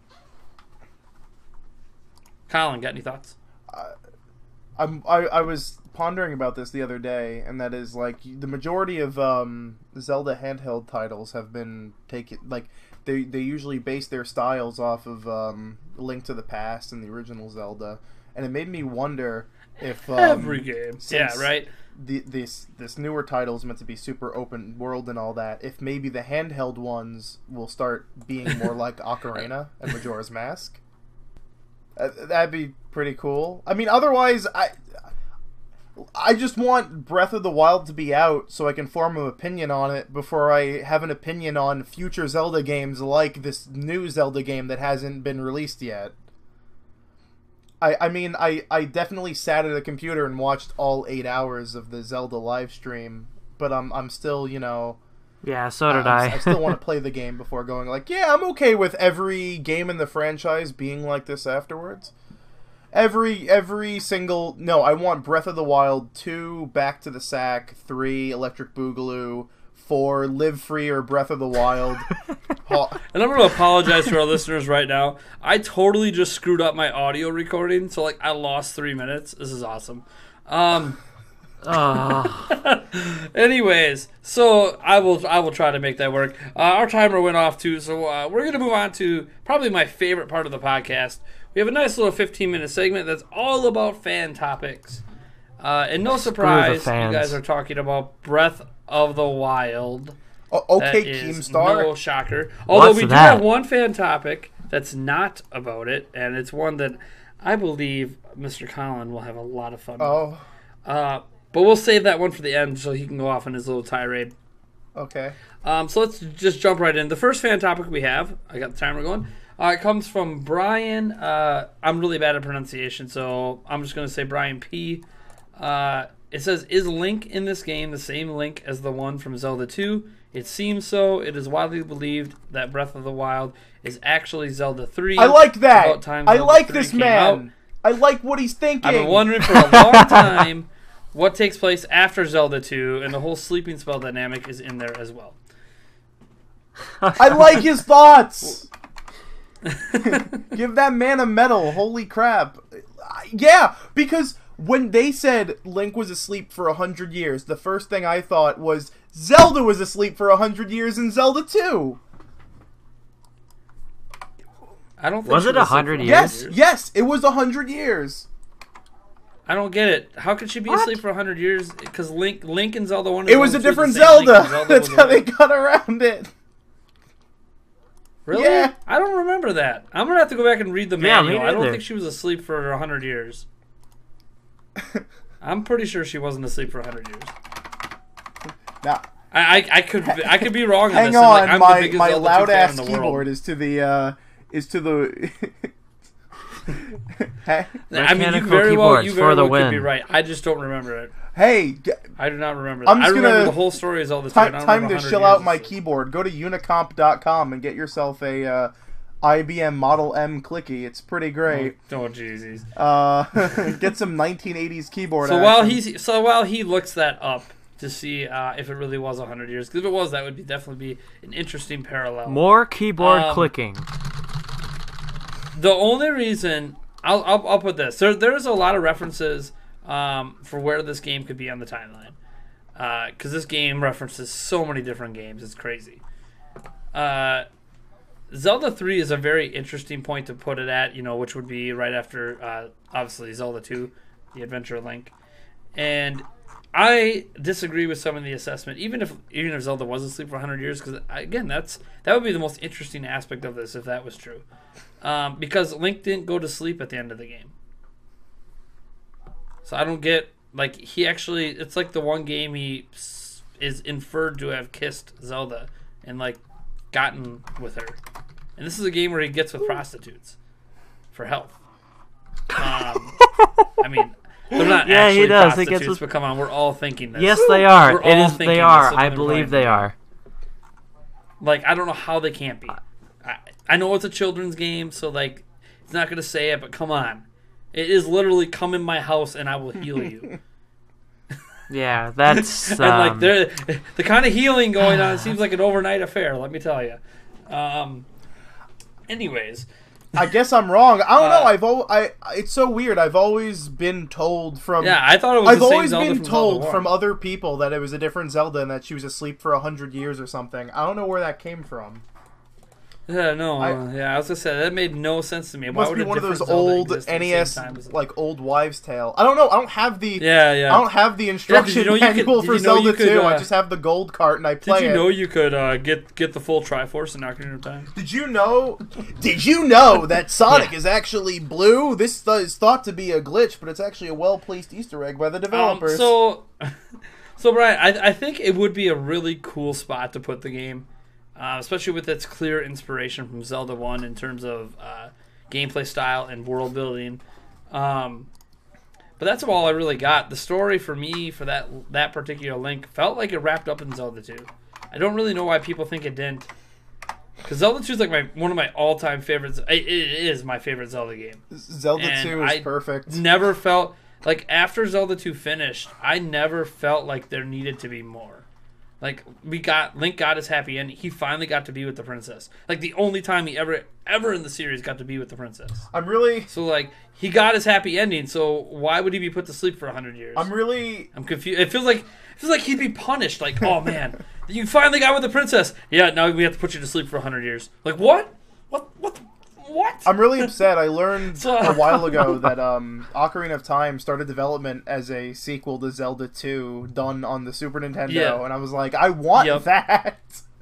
Colin, got any thoughts? I'm, I, I was pondering about this the other day, and that is, like, the majority of um, Zelda handheld titles have been taken, like, they they usually base their styles off of um, Link to the Past and the original Zelda, and it made me wonder if... Um, Every game. Yeah, since right? The, this this newer title is meant to be super open world and all that, if maybe the handheld ones will start being more like Ocarina and Majora's Mask. Uh, that'd be pretty cool. I mean, otherwise, I I just want Breath of the Wild to be out so I can form an opinion on it before I have an opinion on future Zelda games like this new Zelda game that hasn't been released yet. I, I mean, I, I definitely sat at a computer and watched all eight hours of the Zelda live stream, but I'm I'm still, you know, Yeah, so did uh, I. I still want to play the game before going like, yeah, I'm okay with every game in the franchise being like this afterwards. Every every single... No, I want Breath of the Wild two, Back to the Sack, three, Electric Boogaloo, four, Live Free or Breath of the Wild. And I'm going to apologize to our listeners right now. I totally just screwed up my audio recording, so like I lost three minutes. This is awesome. Um... Oh. Anyways, so I will I will try to make that work. Uh, our timer went off too, so uh, we're going to move on to probably my favorite part of the podcast. We have a nice little fifteen minute segment that's all about fan topics. Uh, and no surprise, you guys are talking about Breath of the Wild. Oh, okay, Keemstar. No shocker. Although What's we do that? have one fan topic that's not about it, and it's one that I believe Mister Collin will have a lot of fun Oh. with. Uh, but we'll save that one for the end so he can go off on his little tirade. Okay. Um, so let's just jump right in. The first fan topic we have, I got the timer going. Uh, it comes from Brian. Uh, I'm really bad at pronunciation, so I'm just going to say Brian P. Uh, it says, is Link in this game the same Link as the one from Zelda two? It seems so. It is widely believed that Breath of the Wild is actually Zelda three. I like that. About time I Zelda like three this came man. out. I like what he's thinking. I've been wondering for a long time what takes place after Zelda two, and the whole sleeping spell dynamic is in there as well. I like his thoughts. Give that man a medal. Holy crap. Yeah, because when they said Link was asleep for a hundred years, the first thing I thought was Zelda was asleep for a hundred years in Zelda two. I don't think Was she it a asleep for hundred years? Yes, yes, it was a hundred years. I don't get it. How could she be What? asleep for a hundred years? Because Link, Link and Zelda one. It was a different Zelda. That's how they got around it. Really? Yeah. I don't remember that. I'm gonna have to go back and read the Yeah, me manual. I don't neither. think she was asleep for a hundred years. I'm pretty sure she wasn't asleep for a hundred years. Now, I, I, I could I could be wrong on hang this. and, on, like, I'm the my biggest my Zelda two loud fan ass in the keyboard world. is to the uh is to the. Hey, I mean, you Mechanical very well, keyboards you for very the well could be win. right. I just don't remember it. hey, g- I do not remember that. I'm I just remember gonna- the whole story is all the time, time. I don't time remember to one hundred chill years out of my sleep. keyboard. Go to unicomp dot com and get yourself a uh, I B M Model M clicky. It's pretty great. Oh, jeez. Uh, get some nineteen eighties keyboard. So while action. he's so while he looks that up to see uh, if it really was a hundred years, because if it was, that would be definitely be an interesting parallel. More keyboard Um, clicking. The only reason I'll I'll, I'll put this there there's a lot of references um, for where this game could be on the timeline, because this game references so many different games. It's crazy. Uh, Zelda three is a very interesting point to put it at, you know, which would be right after uh, obviously Zelda two, the Adventure Link, and I disagree with some of the assessment. Even if even if Zelda was asleep for a hundred years, because again, that's that would be the most interesting aspect of this if that was true. Um, because Link didn't go to sleep at the end of the game. So I don't get, like, he actually, it's like the one game he s- is inferred to have kissed Zelda and, like, gotten with her. And this is a game where he gets with prostitutes for health. Um, I mean, they're not Yeah, he actually does. He prostitutes, gets with- but come on, we're all thinking this. Yes, they are. We're It all is. thinking They this, are. so I don't believe blame they me. are. Like, I don't know how they can't be. I, I know it's a children's game, so, like, it's not going to say it, but come on. It is literally come in my house and I will heal you. Yeah, that's. and, like, um, there, the kind of healing going on seems like an overnight affair, let me tell you. Um, anyways. I guess I'm wrong. I don't Uh, know. I've al- I. It's so weird. I've always been told from. Yeah, I thought it was I've the same always Zelda been from told Zelda one. from other people that it was a different Zelda and that she was asleep for a hundred years or something. I don't know where that came from. Yeah, no, I- uh, yeah, I was gonna say that made no sense to me. It Why must would be a one of those different Zelda old exist at N E the S, same time as- like old wives' tale. I don't know. I don't have the. Yeah, yeah. I don't have the instruction you know you could- manual did for you know you Zelda could, two. I uh, just have the gold cart and I play Did you it. know you could uh, get get the full Triforce in Ocarina of Time? Did you know? Did you know that Sonic Yeah. is actually blue? This th- is thought to be a glitch, but it's actually a well-placed Easter egg by the developers. Um, so, so Brian, I, I think it would be a really cool spot to put the game, uh, especially with its clear inspiration from Zelda one in terms of uh, gameplay style and world building. Um, but that's all I really got. The story for me for that that particular Link felt like it wrapped up in Zelda two. I don't really know why people think it didn't. Because Zelda two is like my one of my all-time favorites. It, it is my favorite Zelda game. Zelda And two is I perfect. Never felt like after Zelda two finished, I never felt like there needed to be more. Like we got Link got his happy ending. He finally got to be with the princess. Like the only time he ever ever in the series got to be with the princess. I'm really So like he got his happy ending. So why would he be put to sleep for a hundred years? I'm really I'm confused. It feels like it feels like he'd be punished. Like, oh man, you finally got with the princess. Yeah, now we have to put you to sleep for a hundred years. Like what? What? What? What? I'm really upset. I learned So- a while ago that um, Ocarina of Time started development as a sequel to Zelda two, done on the Super Nintendo, Yeah. and I was like, I want Yep. that.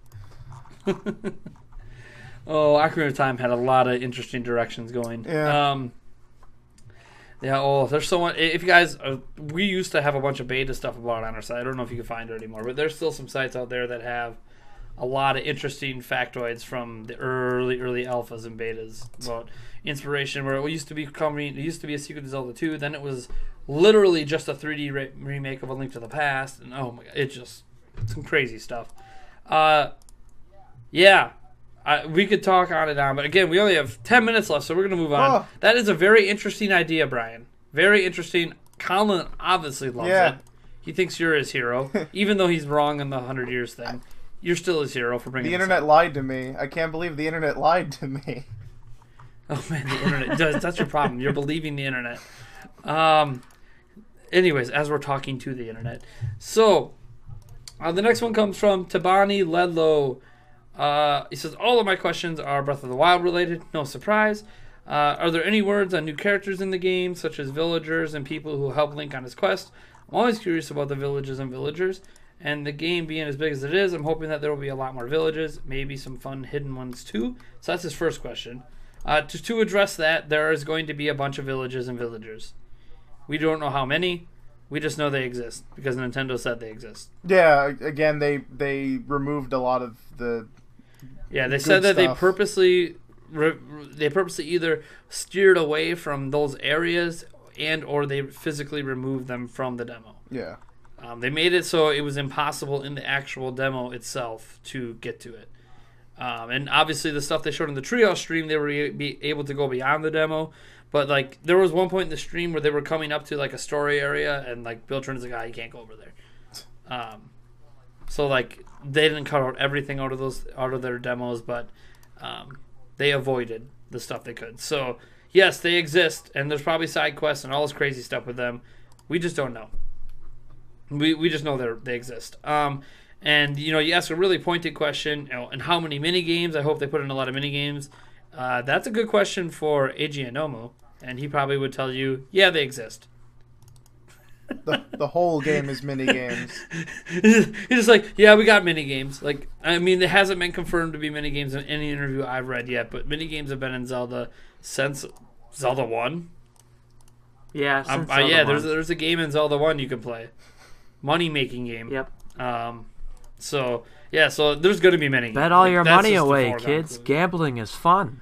Oh, Ocarina of Time had a lot of interesting directions going. Yeah. Um, yeah. Oh, there's so much. If you guys, uh, we used to have a bunch of beta stuff about it on our site. I don't know if you can find it anymore, but there's still some sites out there that have a lot of interesting factoids from the early, early alphas and betas about inspiration. Where it used to be coming, it used to be a sequel to Zelda two. Then it was literally just a three D re- remake of A Link to the Past, and oh my god, it's just some crazy stuff. Uh, yeah. I, we could talk on and on, but again, we only have ten minutes left, so we're going to move on. Oh. That is a very interesting idea, Brian. Very interesting. Colin obviously loves Yeah. it. He thinks you're his hero, even though he's wrong on the hundred years thing. You're still his hero for bringing The this internet up. lied to me. I can't believe the internet lied to me. Oh man, the internet. That's, that's your problem. You're believing the internet. Um. Anyways, as we're talking to the internet, so uh, the next one comes from Tabani Ledlow. Uh, he says, all of my questions are Breath of the Wild related. No surprise. Uh, are there any words on new characters in the game, such as villagers and people who help Link on his quest? I'm always curious about the villages and villagers. And the game being as big as it is, I'm hoping that there will be a lot more villages, maybe some fun hidden ones too. So that's his first question. Uh, to, to address that, there is going to be a bunch of villages and villagers. We don't know how many. We just know they exist because Nintendo said they exist. Yeah, again, they they removed a lot of the. Yeah, they good said that stuff. they purposely re, they purposely either steered away from those areas and or they physically removed them from the demo. Yeah. Um, they made it so it was impossible in the actual demo itself to get to it. Um, and obviously the stuff they showed in the Treehouse stream, they were e- be able to go beyond the demo. But like there was one point in the stream where they were coming up to like a story area and like Bill Turner's like, ah, you can't go over there. Um, so like they didn't cut out everything out of those out of their demos, but um, they avoided the stuff they could. So yes, they exist, and there's probably side quests and all this crazy stuff with them. We just don't know. We we just know they they exist. Um, and you know, you ask a really pointed question. You know, and how many mini games? I hope they put in a lot of mini games. Uh, that's a good question for Eiji Anomo, and he probably would tell you, yeah, they exist. The, the whole game is mini games. He's just like, yeah, we got mini games. Like, I mean, it hasn't been confirmed to be mini games in any interview I've read yet, but mini games have been in Zelda since Zelda one. Yeah, Um, since uh, Zelda yeah, one. there's there's a game in Zelda one you can play, money making game. Yep. Um, so yeah, so there's gonna be many. Bet all Like, your that's money just a away, foregone kids. conclusion. Gambling is fun.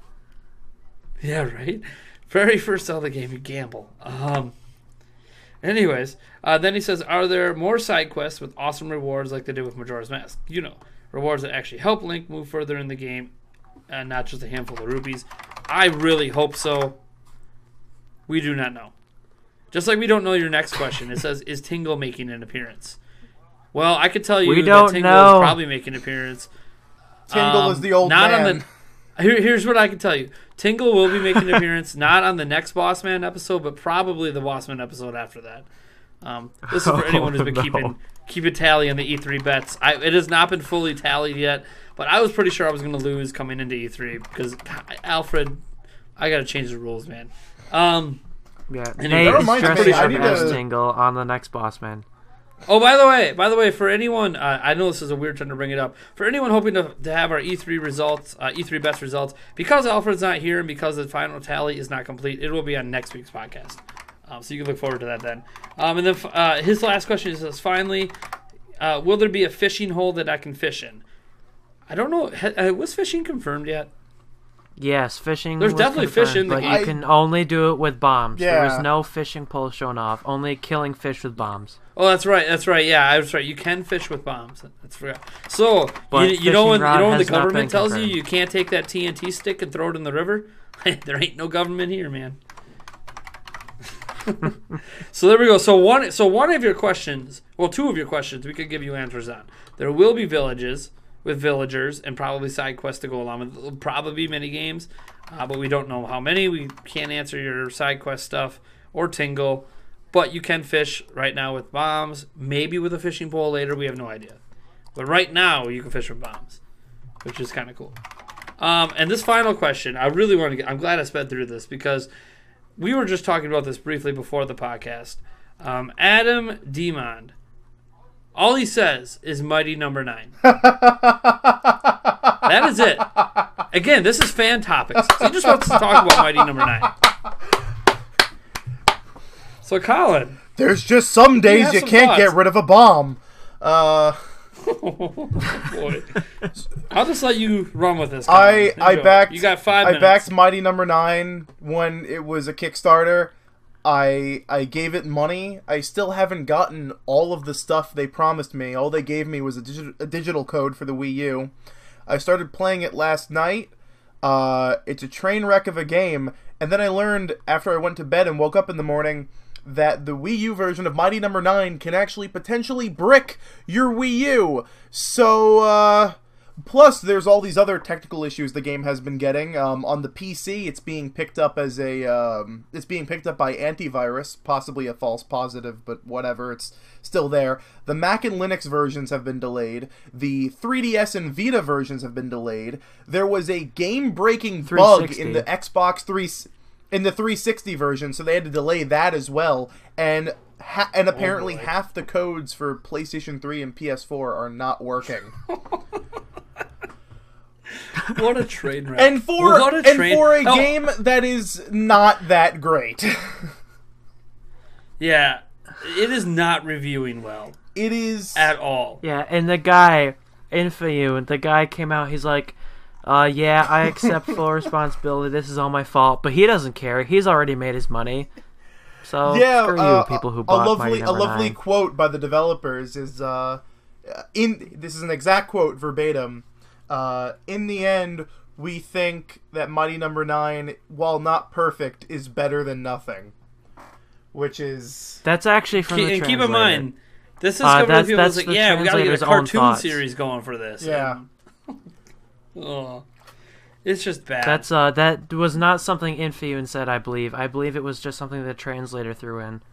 Yeah, right. Very first Zelda game, you gamble. Um. Anyways, uh, then he says, are there more side quests with awesome rewards like they did with Majora's Mask? You know, rewards that actually help Link move further in the game, and not just a handful of rupees. I really hope so. We do not know. Just like we don't know your next question. It says, is Tingle making an appearance? Well, I could tell you We that don't Tingle know. is probably making an appearance. Tingle Um, is the old not man. On the, here, here's what I can tell you. Tingle will be making an appearance, not on the next Boss Man episode, but probably the Boss Man episode after that. Um, this is for Oh, anyone who's been no. keeping keeping tally on the E three bets. I, it has not been fully tallied yet, but I was pretty sure I was going to lose coming into E three because Alfred, I got to change the rules, man. Um, Yeah, And Nate that is reminds me, dressing I up need as to- Tingle on the next Boss Man. Oh, by the way, by the way, for anyone, uh, I know this is a weird time to bring it up. For anyone hoping to, to have our E three results, uh, E three best results, because Alfred's not here and because the final tally is not complete, it will be on next week's podcast. Um, so you can look forward to that then. Um, and then uh, his last question is: finally, uh, will there be a fishing hole that I can fish in? I don't know. Ha- uh, was fishing confirmed yet? Yes, fishing. There's was definitely confirmed, fish in the but game. you can only do it with bombs. There Yeah. was no fishing pole shown off. Only killing fish with bombs. Oh, that's right. That's right. Yeah, I was right. You can fish with bombs. That's forgot. So But you, you know when fishing you rod know when the has not been government tells you confirmed. you can't take that T N T stick and throw it in the river. There ain't no government here, man. So there we go. So one, so one of your questions, well, two of your questions, we could give you answers on. There will be villages with villagers and probably side quests to go along with. There'll probably be mini games, uh, but we don't know how many. We can't answer your side quest stuff or tingle, but you can fish right now with bombs. Maybe with a fishing pole later. We have no idea. But right now you can fish with bombs, which is kind of cool. Um, and this final question, I really want to get. I'm glad I sped through this because we were just talking about this briefly before the podcast. Um, Adam Demond, all he says is Mighty Number Nine. That is it. Again, this is fan topics. So he just wants to talk about Mighty Number Nine. So Colin, There's just some you days have you some can't thoughts. get rid of a bomb. Uh, oh boy, I'll just let you run with this. I Colin. There you I go. backed. You got five I minutes. backed Mighty Number Nine when it was a Kickstarter. I I gave it money. I still haven't gotten all of the stuff they promised me. All they gave me was a, digi- a digital code for the Wii U. I started playing it last night. Uh, it's a train wreck of a game, and then I learned after I went to bed and woke up in the morning that the Wii U version of Mighty Number Nine can actually potentially brick your Wii U. So, uh, plus there's all these other technical issues the game has been getting. Um, on the P C, it's being picked up as a, um, it's being picked up by antivirus, possibly a false positive, but whatever, it's still there. The Mac and Linux versions have been delayed. The three D S and Vita versions have been delayed. There was a game-breaking bug in the Xbox three. In the three sixty version, so they had to delay that as well, and ha- and apparently Oh boy. half the codes for PlayStation three and P S four are not working. What a train wreck! And for What a and train- for a Oh. game that is not that great, Yeah, it is not reviewing well it is. at all. Yeah, and the guy, Infiu, the guy came out, he's like, uh, yeah, I accept full responsibility, this is all my fault, but he doesn't care, he's already made his money. So, Yeah, screw you, uh, people who a bought lovely Mighty a Number lovely nine. quote by the developers is uh, in this is an exact quote verbatim. Uh, in the end, we think that Mighty Number Nine, while not perfect, is better than nothing. Which is That's actually from Ke- the and keep in translator. mind, this is Uh, coming that's- from people that's that's like, the yeah, we gotta get a translator's own cartoon thoughts. series going for this. yeah. And- oh, it's just bad. That's uh, that was not something Infiu said, I believe. I believe it was just something the translator threw in.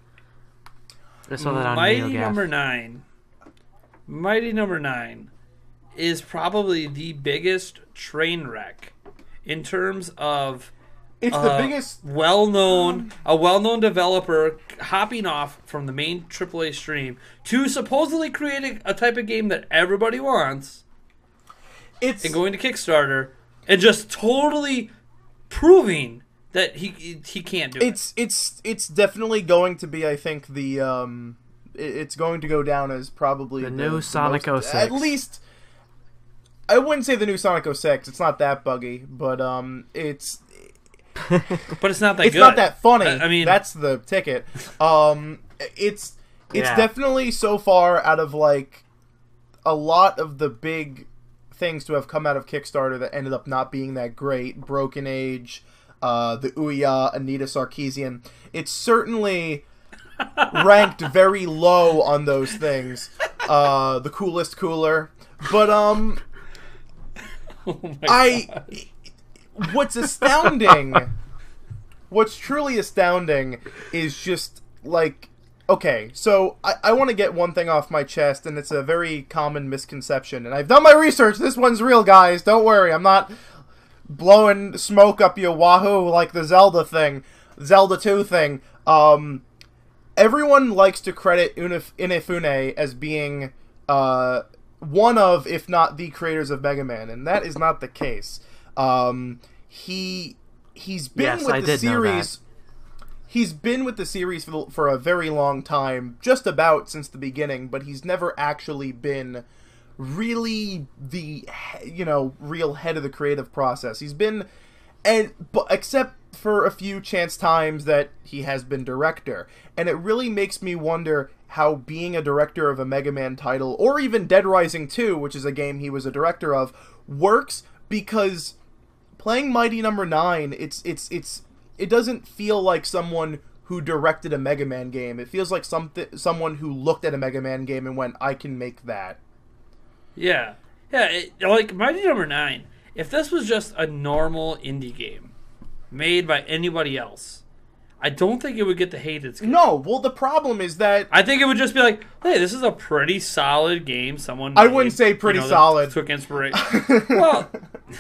I saw that on Mighty NeoGaf. Number Nine. Mighty Number Nine is probably the biggest train wreck in terms of It's uh, the biggest. well-known, a well-known developer hopping off from the main triple A stream to supposedly creating a type of game that everybody wants It's and going to Kickstarter and just totally proving that he he can't do it's it's it's definitely going to be. I think the um, it- it's going to go down as probably The new Sonic most- oh six. At least, I wouldn't say the new Sonic oh six. It's not that buggy, but um, it's it. But it's not that it's good. not that funny. I, I mean, that's the ticket. Um, it's it's Yeah. definitely so far out of like a lot of the big things to have come out of Kickstarter that ended up not being that great. Broken Age, uh, the Ouya, Anita Sarkeesian. It's certainly ranked very low on those things. Uh, the Coolest Cooler, but um, oh my I. God. What's astounding, what's truly astounding, is just like, okay, so I, I want to get one thing off my chest, and it's a very common misconception, and I've done my research. This one's real, guys. Don't worry, I'm not blowing smoke up your wahoo like the Zelda thing, Zelda two thing. Um, everyone likes to credit Unif- Inafune as being uh, one of, if not the creators of Mega Man, and that is not the case. Um, he he's been Yes, with I the did know that. series. He's been with the series for, the, for a very long time, just about since the beginning, but he's never actually been really the, you know, real head of the creative process. He's been and but except for a few chance times that he has been director. And it really makes me wonder how being a director of a Mega Man title, or even Dead Rising two, which is a game he was a director of, works, because playing Mighty Number nine, it's it's it's it doesn't feel like someone who directed a Mega Man game. It feels like something someone who looked at a Mega Man game and went, I can make that. Yeah. Yeah, it, like Mighty Number nine, if this was just a normal indie game made by anybody else, I don't think it would get the hate it's getting. No, well, the problem is that I think it would just be like, hey, this is a pretty solid game. Someone I made, wouldn't say pretty you know, solid. Took inspiration. Well,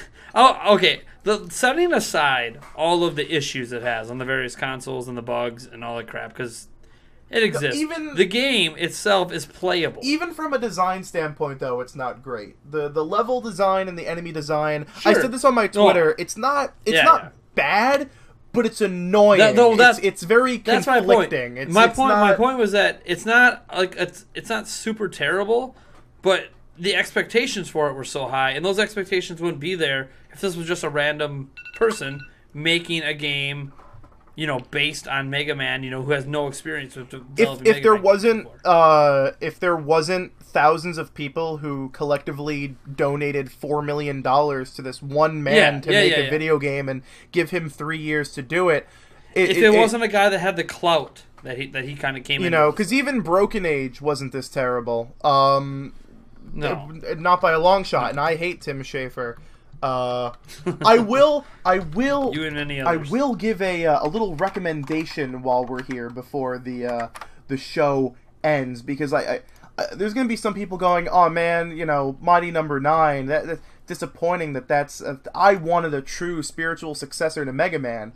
oh, okay. The, setting aside all of the issues it has on the various consoles and the bugs and all that crap, because it exists. Even the game itself is playable. Even from a design standpoint, though, it's not great. the The level design and the enemy design. Sure. I said this on my Twitter. Oh. It's not. It's yeah, not yeah. bad. But it's annoying. That, no, it's, it's very that's conflicting. My point. It's, my it's point. Not... My point was that it's not like it's it's not super terrible, but the expectations for it were so high, and those expectations wouldn't be there if this was just a random person making a game, you know, based on Mega Man, you know, who has no experience with developing if, if Mega there Man wasn't uh, if there wasn't thousands of people who collectively donated four million dollars to this one man yeah, to yeah, make yeah, a yeah. video game and give him three years to do it, it if it, it, it wasn't a guy that had the clout that he that he kind of came you in, know, because even Broken Age wasn't this terrible. Um, no, not by a long shot, and I hate Tim Schafer. Uh, I will, I will, you and many I others. will give a uh, a little recommendation while we're here before the uh, the show ends, because I, I, I there's gonna be some people going, oh man, you know, Mighty Number Nine, that, that's disappointing that that's uh, I wanted a true spiritual successor to Mega Man.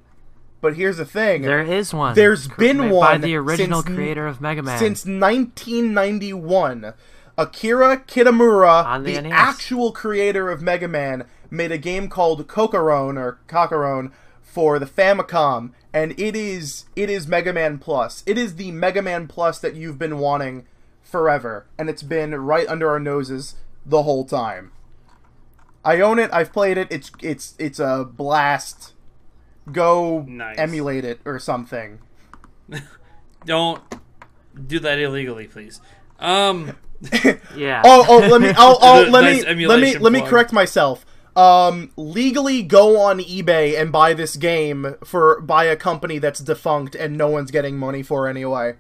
But here's the thing. There is one. There's been by one the original since, creator of Mega Man. Since nineteen ninety-one. Akira Kitamura, the the N E S. actual creator of Mega Man, made a game called Kokoron or Kokoron for the Famicom, and it is it is Mega Man Plus. It is the Mega Man Plus that you've been wanting forever, and it's been right under our noses the whole time. I own it. I've played it. It's it's it's a blast. Go Nice. emulate it or something. Don't do that illegally, please. Um. yeah. Oh, oh, let me. I'll, I'll, let Nice me. Let me. emulation Let me plug. correct myself. Um, legally go on eBay and buy this game for by a company that's defunct and no one's getting money for anyway.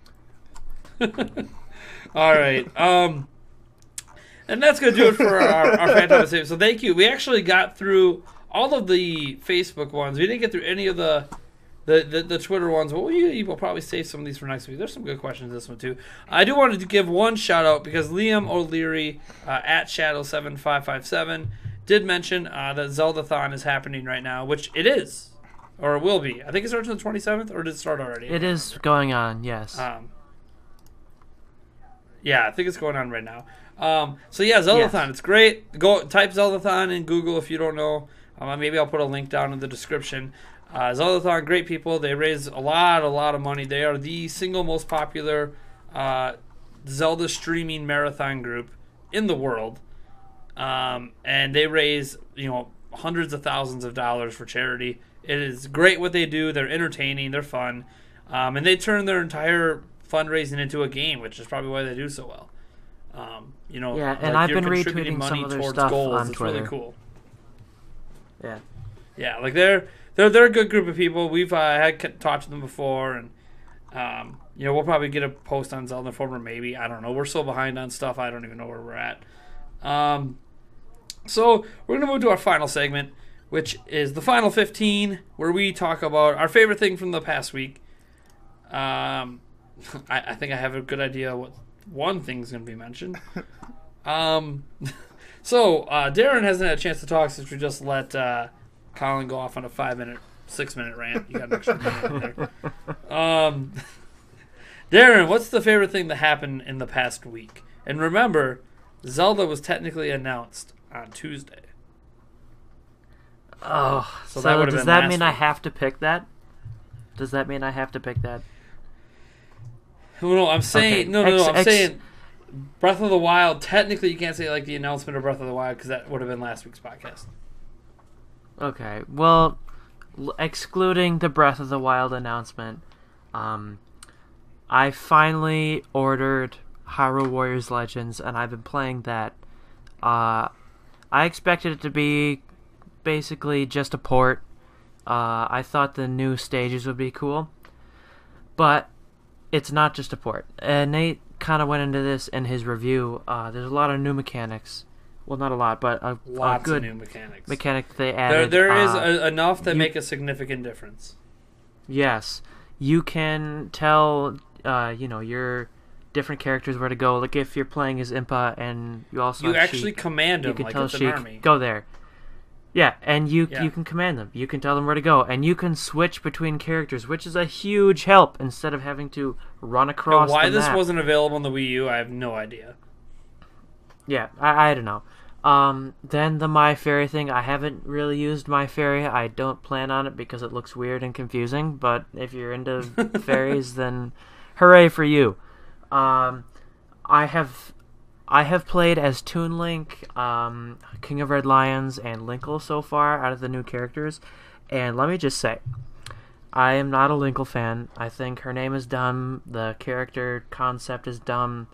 All right. Um, and that's going to do it for our, our fan time save. So thank you. We actually got through all of the Facebook ones. We didn't get through any of the the, the, the Twitter ones. But we will probably save some of these for next week. There's some good questions in this one, too. I do want to give one shout-out because Liam O'Leary uh, at Shadow seven five five seven did mention uh, that Zeldathon is happening right now, which it is. Or it will be. I think it starts on the twenty-seventh, or did it start already? It is going on, yes. Um, yeah, I think it's going on right now. Um, so yeah, Zeldathon, Yes. it's great. Go type Zeldathon in Google if you don't know. Um, maybe I'll put a link down in the description. Uh, Zeldathon, great people. They raise a lot, a lot of money. They are the single most popular uh, Zelda streaming marathon group in the world, um, and they raise you know hundreds of thousands of dollars for charity. It is great what they do. They're entertaining. They're fun, um, and they turn their entire fundraising into a game, which is probably why they do so well. Um, you know, Yeah, and like I've you're been contributing retweeting money some of their towards stuff goals. on It's really Twitter. cool. Yeah. Yeah, like they're they're they're a good group of people. We've uh, had c- talked to them before, and um, you know we'll probably get a post on Zelda Informer. Maybe I don't know. We're so behind on stuff. I don't even know where we're at. Um, so we're gonna move to our final segment, which is the final fifteen, where we talk about our favorite thing from the past week. Um, I, I think I have a good idea what one thing's gonna be mentioned. Um, so uh, Darren hasn't had a chance to talk since we just let uh, Colin go off on a five-minute, six-minute rant. You got an extra minute there. Um, Darren, what's the favorite thing that happened in the past week? And remember, Zelda was technically announced on Tuesday. Oh, So so, that would've does been that last mean I week. have to pick that? Does that mean I have to pick that? No, no, I'm saying Okay, no, no, no. X- I'm X- saying Breath of the Wild. Technically, you can't say like the announcement of Breath of the Wild because that would have been last week's podcast. Okay, well, l- excluding the Breath of the Wild announcement, um, I finally ordered Hyrule Warriors Legends, and I've been playing that. Uh, I expected it to be basically just a port. Uh, I thought the new stages would be cool, but it's not just a port. And Nate kind of went into this in his review. Uh, there's a lot of new mechanics. Well, not a lot, but a, Lots a good of new mechanics. mechanic they There, added. there is uh, a, enough that you- make a significant difference. Yes, you can tell, uh, you know, your different characters where to go. Like if you're playing as Impa and you also You have actually Sheik, command you them can like tell it's an Sheik, army. go there. Yeah, and you Yeah. you can command them. You can tell them where to go, and you can switch between characters, which is a huge help instead of having to run Now, across why the this map. wasn't available on the Wii U, I have no idea. Yeah, I, I don't know. Um, then the My Fairy thing, I haven't really used My Fairy. I don't plan on it because it looks weird and confusing, but if you're into fairies, then hooray for you. Um, I have I have played as Toon Link, um, King of Red Lions, and Linkle so far out of the new characters, and let me just say, I am not a Linkle fan. I think her name is dumb, the character concept is dumb,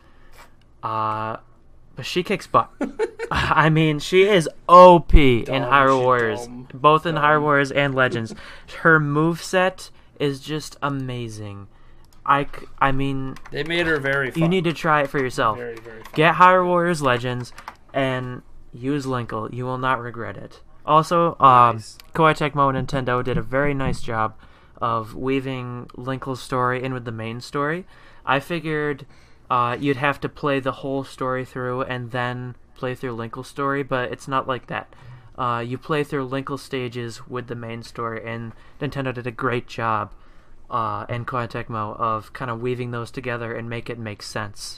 uh... but she kicks butt. I mean, she is O P in Dumb, Hyrule she's Warriors. dumb. Both in Dumb. Hyrule Warriors and Legends. Her moveset is just amazing. I, c- I mean, They made her very fun. you need to try it for yourself. Very, very fun. Get Hyrule Warriors Legends and use Linkle. You will not regret it. Also, um, Nice. Koei Tecmo and Nintendo did a very nice job of weaving Linkle's story in with the main story. I figured uh, you'd have to play the whole story through and then play through Linkle's story, but it's not like that. Uh, you play through Linkle's stages with the main story, and Nintendo did a great job, uh, and Koei Tecmo, of kind of weaving those together and make it make sense.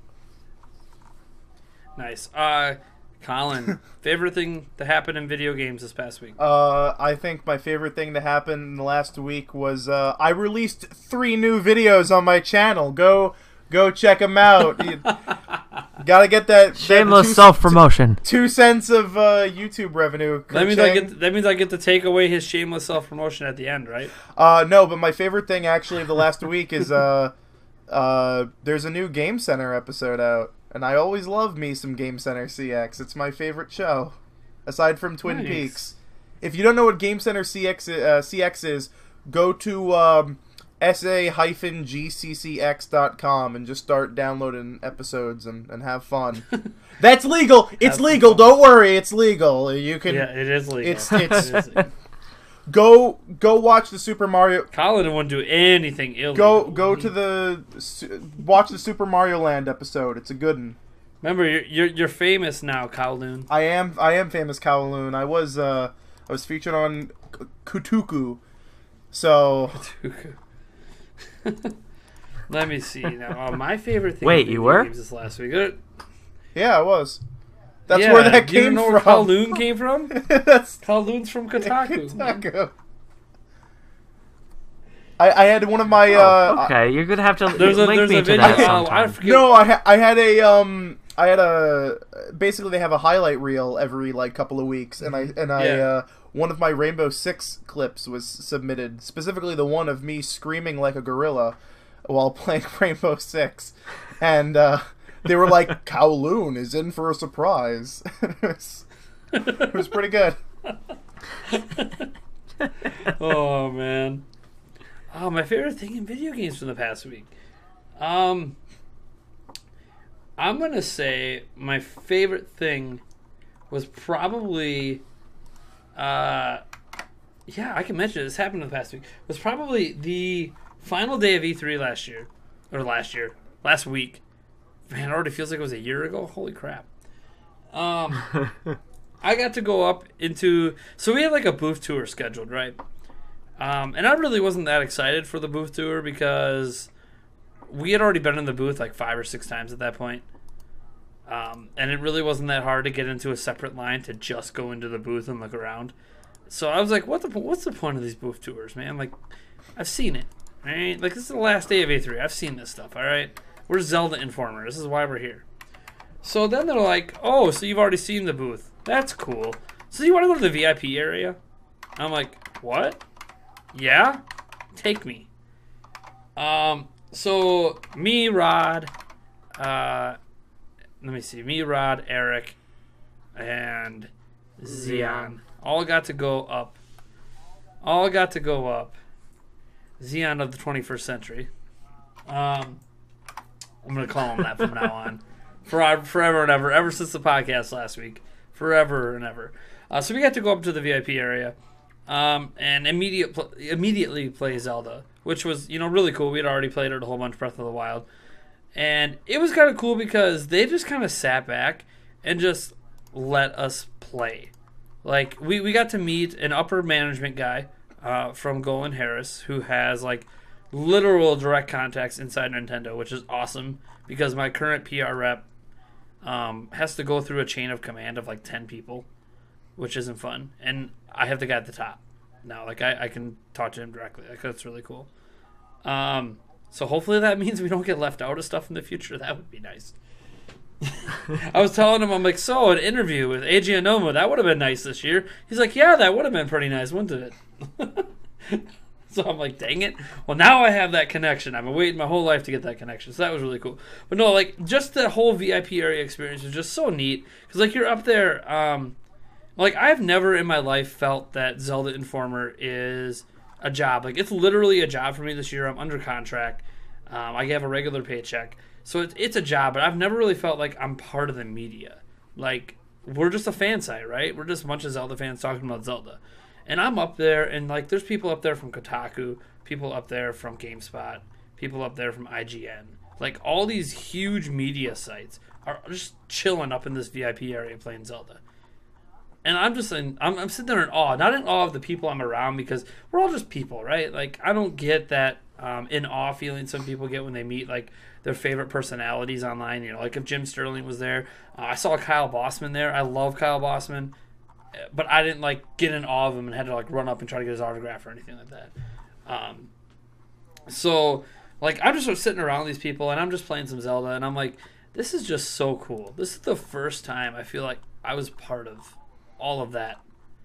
Nice. Uh, Colin, favorite thing that happened in video games this past week? Uh, I think my favorite thing to happen in the last week was uh, I released three new videos on my channel. Go, go check them out. You gotta get that Shameless that two, self-promotion. two cents of uh, YouTube revenue. That means I Ka-ching. get. That means I get to take away his shameless self promotion at the end, right? Uh, no, but my favorite thing actually of the last week is uh, uh, there's a new Game Center episode out, and I always love me some Game Center C X. It's my favorite show, aside from Twin Nice. Peaks. If you don't know what Game Center C X uh, C X is, go to um, S A G C C X dot com and just start downloading episodes and, and have fun. That's legal. It's Have legal. fun. Don't worry. It's legal. You can. Yeah, it is legal. It's- it's- It is legal. Go go watch the Super Mario. Colin wouldn't do anything illegal. Go go to the su- watch the Super Mario Land episode. It's a good one. Remember, you're you're, you're famous now, Kowloon. I am I am famous Kowloon. I was uh I was featured on K- Kutuku. So Let me see now. Uh, my favorite thing. Wait, in you video were? games this last week. Uh, yeah, I was. That's yeah, where that you came know where from. Kowloon came from? That's Kowloon's from Kotaku. man. Kotaku. I I had one of my uh Oh, okay, you're gonna have to There's a link there's me a to video. that Uh, I sometime. forget. No, I ha- I had a um I had a basically they have a highlight reel every like couple of weeks, and I and I Yeah. uh, one of my Rainbow Six clips was submitted, specifically the one of me screaming like a gorilla while playing Rainbow Six, and uh, they were like, Kowloon is in for a surprise. it, was, it was pretty good. Oh man. Oh, my favorite thing in video games from the past week. Um, I'm gonna say my favorite thing was probably, uh, yeah, I can mention it. This happened in the past week. Was probably the final day of E three last year, or last year, last week. Man, it already feels like it was a year ago. Holy crap. Um, I got to go up into. So we had like a booth tour scheduled, right? Um, and I really wasn't that excited for the booth tour because we had already been in the booth like five or six times at that point. Um, and it really wasn't that hard to get into a separate line to just go into the booth and look around. So I was like, what the what's the point of these booth tours, man? Like, I've seen it, right? Like, this is the last day of E three. I've seen this stuff, all right? We're Zelda Informer. This is why we're here. So then they're like, oh, so you've already seen the booth. That's cool. So you want to go to the V I P area? I'm like, what? Yeah? Take me. Um, so, me, Rod, uh, let me see, me, Rod, Eric, and Xeon all got to go up. All got to go up. Xeon of the twenty-first century. Um, I'm going to call him that from now on. For, forever and ever. Ever since the podcast last week. Forever and ever. Uh, so we got to go up to the V I P area um, and immediate pl- immediately play Zelda, which was, you know, really cool. We had already played it a whole bunch, Breath of the Wild. And it was kind of cool because they just kind of sat back and just let us play. Like, we, we got to meet an upper management guy uh, from Golan Harris who has, like, literal direct contacts inside Nintendo, which is awesome because my current P R rep um, has to go through a chain of command of, like, ten people, which isn't fun. And I have the guy at the top now. Like, I, I can talk to him directly. Like, that's really cool. Um, so hopefully that means we don't get left out of stuff in the future. That would be nice. I was telling him, I'm like, so an interview with A J Anoma, that would have been nice this year. He's like, yeah, that would have been pretty nice, wouldn't it? So I'm like, dang it. Well, now I have that connection. I've been waiting my whole life to get that connection. So that was really cool. But no, like, just the whole V I P area experience was just so neat. Because, like, you're up there. Um, like, I've never in my life felt that Zelda Informer is a job. Like, it's literally a job for me this year. I'm under contract. Um, I have a regular paycheck. So it's, it's a job, but I've never really felt like I'm part of the media. Like, we're just a fan site, right? We're just a bunch of Zelda fans talking about Zelda. And I'm up there, and, like, there's people up there from Kotaku, people up there from GameSpot, people up there from I G N. Like, all these huge media sites are just chilling up in this V I P area playing Zelda. And I'm just in, I'm, I'm sitting there in awe. Not in awe of the people I'm around because we're all just people, right? Like, I don't get that um, in awe feeling some people get when they meet, like, their favorite personalities online. You know, like if Jim Sterling was there. Uh, I saw Kyle Bossman there. I love Kyle Bossman. But I didn't, like, get in awe of him and had to, like, run up and try to get his autograph or anything like that. Um, so, like, I'm just sort of sitting around these people, and I'm just playing some Zelda, and I'm like, this is just so cool. This is the first time I feel like I was part of all of that.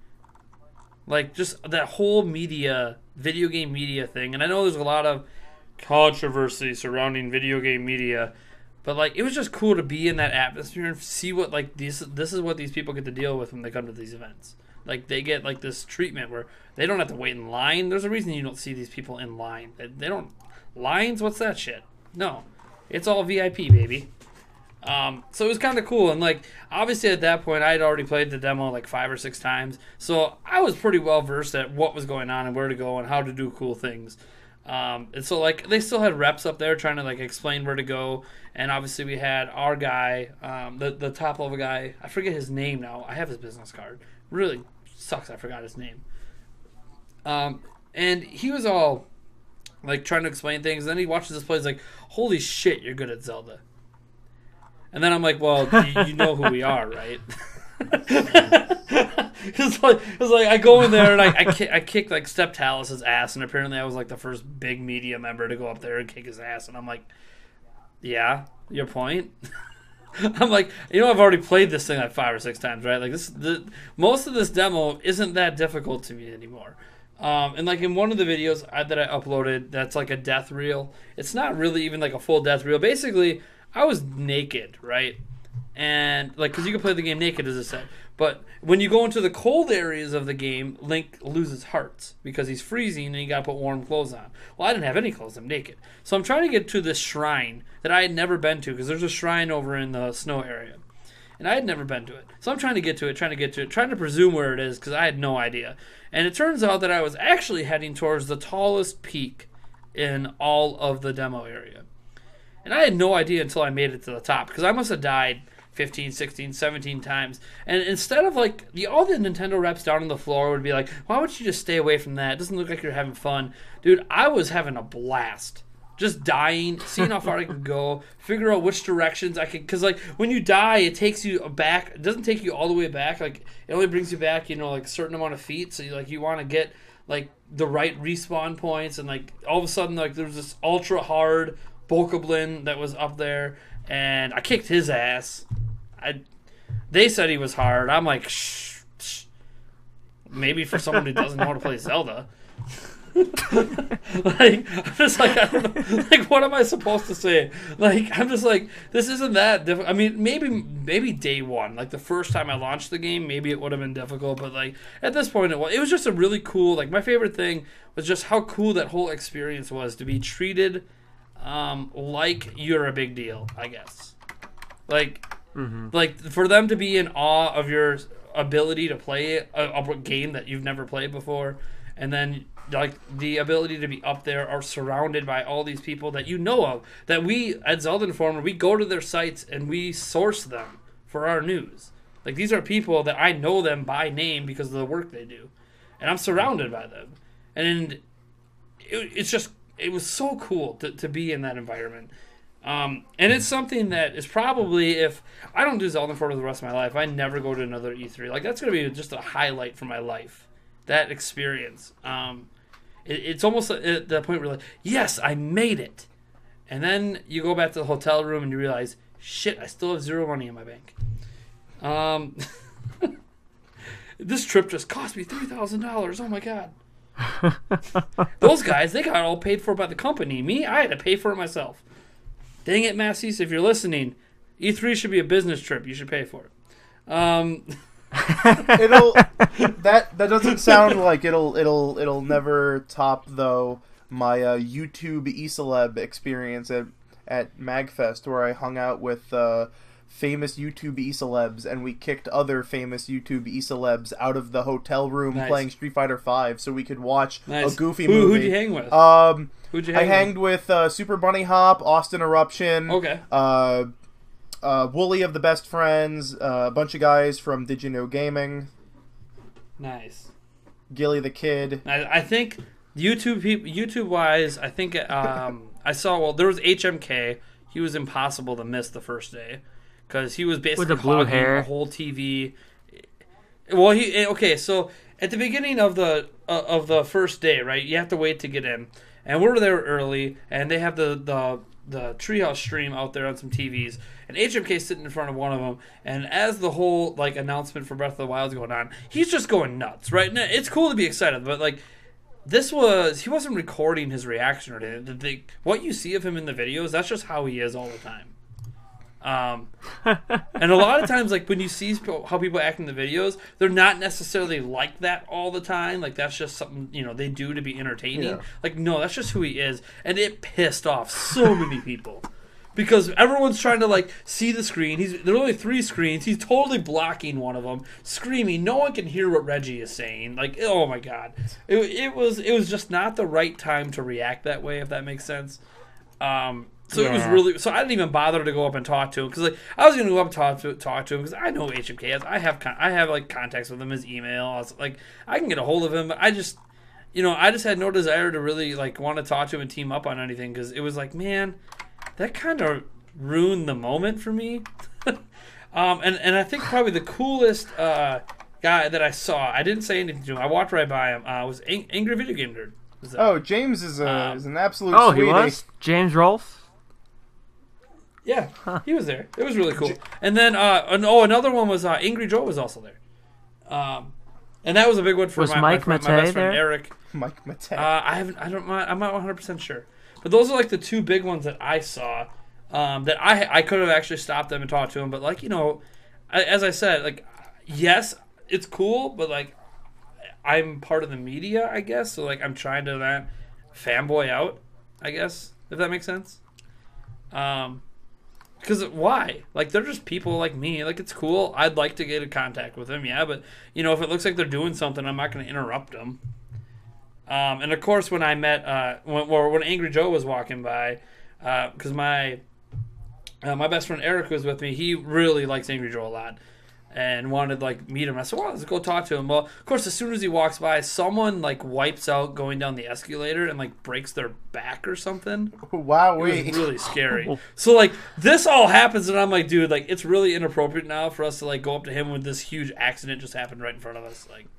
Like, just that whole media, video game media thing. And I know there's a lot of controversy surrounding video game media, but, like, it was just cool to be in that atmosphere and see what, like, these, this is what these people get to deal with when they come to these events. Like, they get, like, this treatment where they don't have to wait in line. There's a reason you don't see these people in line. They, they don't... Lines? What's that shit? No. It's all V I P, baby. Um, so it was kind of cool. And, like, obviously at that point, I had already played the demo, like, five or six times. So I was pretty well versed at what was going on and where to go and how to do cool things. Um, and so, like, they still had reps up there trying to, like, explain where to go. And obviously we had our guy, um, the, the top level guy. I forget his name now. I have his business card. Really sucks I forgot his name. Um, and he was all, like, trying to explain things. And then he watches this play. He's like, holy shit, you're good at Zelda. And then I'm like, well, you, you know who we are, right? It's like, it's like I go in there and I I, kick, I kick like Step Talus's ass, and apparently I was like the first big media member to go up there and kick his ass, and I'm like, yeah, your point. I'm like, you know, I've already played this thing like five or six times, right? Like this, the most of this demo isn't that difficult to me anymore. Um, and like in one of the videos I, that I uploaded, that's like a death reel. It's not really even like a full death reel. Basically, I was naked, right? And like, because you can play the game naked, as I said. But when you go into the cold areas of the game, Link loses hearts because he's freezing and you got to put warm clothes on. Well, I didn't have any clothes. I'm naked. So I'm trying to get to this shrine that I had never been to because there's a shrine over in the snow area. And I had never been to it. So I'm trying to get to it, trying to get to it, trying to presume where it is because I had no idea. And it turns out that I was actually heading towards the tallest peak in all of the demo area. And I had no idea until I made it to the top because I must have died fifteen, sixteen, seventeen times. And instead of like the all the Nintendo reps down on the floor would be like, why would you just stay away from that? It doesn't look like you're having fun. Dude, I was having a blast. Just dying, seeing how far I could go, figure out which directions I could. Because, like, when you die, it takes you back. It doesn't take you all the way back. Like, it only brings you back, you know, like, a certain amount of feet. So, you, like, you want to get, like, the right respawn points. And, like, all of a sudden, like, there was this ultra-hard Bokoblin that was up there. And I kicked his ass. I, They said he was hard. I'm like, shh, shh. maybe for someone who doesn't know how to play Zelda. Like, I'm just like, I don't know, like, what am I supposed to say? Like, I'm just like, this isn't that difficult. I mean, maybe maybe day one, like the first time I launched the game, maybe it would have been difficult, but like at this point, it was, it was just a really cool. Like, my favorite thing was just how cool that whole experience was to be treated um, like you're a big deal, I guess. Like, mm-hmm. like for them to be in awe of your ability to play a, a game that you've never played before, and then like the ability to be up there or surrounded by all these people that you know of, that we at Zelda Informer, we go to their sites and we source them for our news. Like, these are people that I know them by name because of the work they do, and I'm surrounded by them, and it, it's just it was so cool to, to be in that environment. Um, and it's something that is probably, if I don't do Zelda Informer the rest of my life, I never go to another E three. Like, that's going to be just a highlight for my life, that experience. Um, it, it's almost at that point where you're like, yes, I made it. And then you go back to the hotel room and you realize, shit, I still have zero money in my bank. Um, this trip just cost me three thousand dollars. Oh, my God. Those guys, they got all paid for by the company. Me, I had to pay for it myself. Dang it, Massies, if you're listening, E three should be a business trip. You should pay for it. Um, it'll that that doesn't sound like it'll it'll it'll never top though my uh, YouTube eCeleb experience at at MagFest, where I hung out with uh, famous YouTube eCelebs, and we kicked other famous YouTube eCelebs out of the hotel room nice. playing Street Fighter five, so we could watch nice. a Goofy Who, movie. Who'd you hang with? Um, Who'd you hang I hanged with, with uh, Super Bunny Hop, Austin Eruption. Okay. Uh, uh, Wooly of the Best Friends, uh, a bunch of guys from Did You Know Gaming. Nice. Gilly the Kid. I, I think YouTube people, YouTube wise, I think um, I saw. Well, there was H M K. He was impossible to miss the first day because he was basically with the blue hogging hair, the whole T V. Well, he okay. So at the beginning of the uh, of the first day, right, you have to wait to get in, and we were there early, and they have the the the Treehouse stream out there on some T Vs, and H M K sitting in front of one of them, and as the whole like announcement for Breath of the Wild is going on, he's just going nuts, right? And it's cool to be excited, but like this was he wasn't recording his reaction or anything. The, what you see of him in the videos, that's just how he is all the time. Um, and a lot of times, like when you see how people act in the videos, they're not necessarily like that all the time. Like that's just something, you know, they do to be entertaining. Yeah. Like no, that's just who he is, and it pissed off so many people because everyone's trying to like see the screen. He's there are only three screens. He's totally blocking one of them, screaming. No one can hear what Reggie is saying. Like oh my god, it, it was it was just not the right time to react that way. If that makes sense. Um, So yeah. It was really. So I didn't even bother to go up and talk to him because like I was gonna go up and talk to talk to him because I know H M K has. I have I have like contacts with him, his email. I was, like I can get a hold of him. But I just, you know, I just had no desire to really like want to talk to him and team up on anything because it was like, man, that kind of ruined the moment for me. um, and and I think probably the coolest uh, guy that I saw. I didn't say anything to him. I walked right by him. Uh, was Ang- Angry Video Game Nerd. Was oh, James is a um, is an absolute. Oh, sweetie. He was James Rolfe. Yeah, huh. He was there. It was really cool. And then, uh, and, oh, another one was uh, Angry Joe was also there. Um, and that was a big one for was my, Mike my, my best friend there? Eric. Mike Matei. Uh, I haven't. I don't. I'm not one hundred percent sure. But those are like the two big ones that I saw. Um, that I I could have actually stopped them and talked to them, but like you know, I, as I said, like yes, it's cool, but like I'm part of the media, I guess. So like I'm trying to that fanboy out, I guess, if that makes sense. Um. Because why? Like, they're just people like me. Like, it's cool. I'd like to get in contact with them, yeah. But, you know, if it looks like they're doing something, I'm not going to interrupt them. Um, and, of course, when I met, uh, when, or when Angry Joe was walking by, because uh, my uh, my best friend Eric was with me, he really likes Angry Joe a lot and wanted to, like, meet him. I said, well, let's go talk to him. Well, of course, as soon as he walks by, someone, like, wipes out going down the escalator and, like, breaks their back or something. Wow, it was really scary. So, like, this all happens, and I'm like, dude, like, it's really inappropriate now for us to, like, go up to him when this huge accident just happened right in front of us. Like,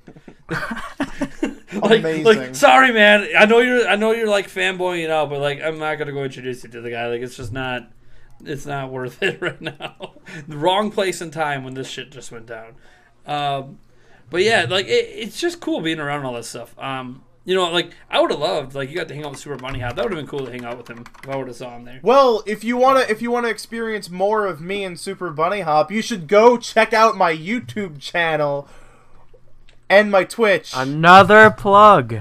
like, Amazing. Like, sorry, man. I know you're, I know you're, like, fanboying out, but, like, I'm not going to go introduce you to the guy. Like, it's just not... It's not worth it right now. The wrong place and time when this shit just went down. Um, but yeah, like it, it's just cool being around all this stuff. Um, you know, like I would have loved, like you got to hang out with Super Bunny Hop. That would have been cool to hang out with him if I would have saw him there. Well, if you wanna if you wanna experience more of me and Super Bunny Hop, you should go check out my YouTube channel and my Twitch. Another plug.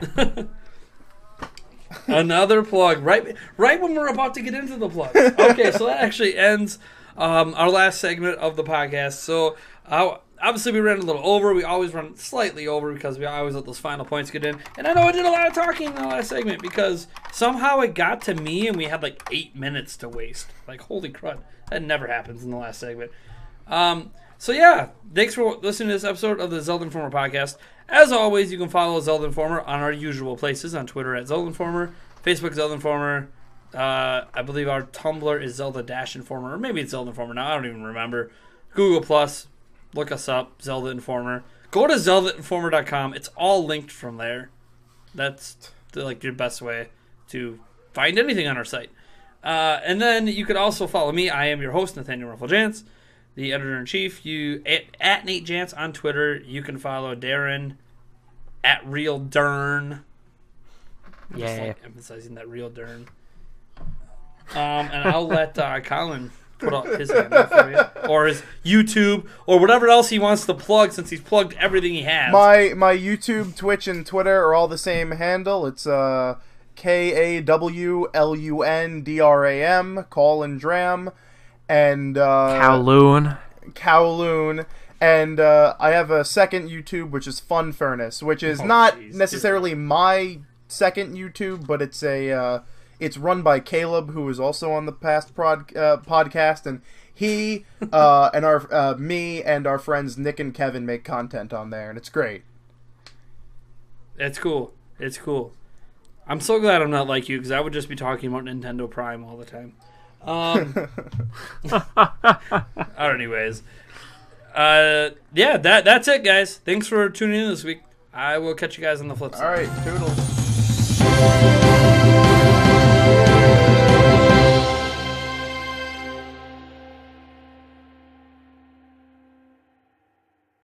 Another plug, right? Right when we're about to get into the plug. Okay, so that actually ends um, our last segment of the podcast. So uh, obviously we ran a little over. We always run slightly over because we always let those final points get in. And I know I did a lot of talking in the last segment because somehow it got to me and we had like eight minutes to waste. Like holy crud, that never happens in the last segment. Um, so yeah, thanks for listening to this episode of the Zelda Informer Podcast. As always, you can follow Zelda Informer on our usual places, on Twitter at Zelda Informer, Facebook Zelda Informer. Uh, I believe our Tumblr is Zelda-Informer, or maybe it's Zelda Informer now. I don't even remember. Google Plus, look us up, Zelda Informer. Go to Zelda Informer dot com. It's all linked from there. That's the, like your best way to find anything on our site. Uh, and then you could also follow me. I am your host, Nathaniel Ruffle-Jantz, the editor-in-chief. You at, at Nate Jantz on Twitter. You can follow Darren at Real Dern. I'm Yeah. just like emphasizing that Real Dern. Um, and I'll let uh, Colin put up his handle for you, or his YouTube, or whatever else he wants to plug, since he's plugged everything he has. My my YouTube, Twitch, and Twitter are all the same handle. It's uh K A W L U N D R A M, Colin Dram, and uh, Kowloon. Kowloon. And uh, I have a second YouTube, which is Fun Furnace, which is Oh, not geez, necessarily dude. my second YouTube, but it's a uh, it's run by Caleb, who was also on the past prod, uh, podcast, and he uh, and our uh, me and our friends Nick and Kevin make content on there, and it's great. It's cool. It's cool. I'm so glad I'm not like you, because I would just be talking about Nintendo Prime all the time. Um, anyways, uh, yeah, that that's it, guys. Thanks for tuning in this week. I will catch you guys on the flip side. All right, toodles.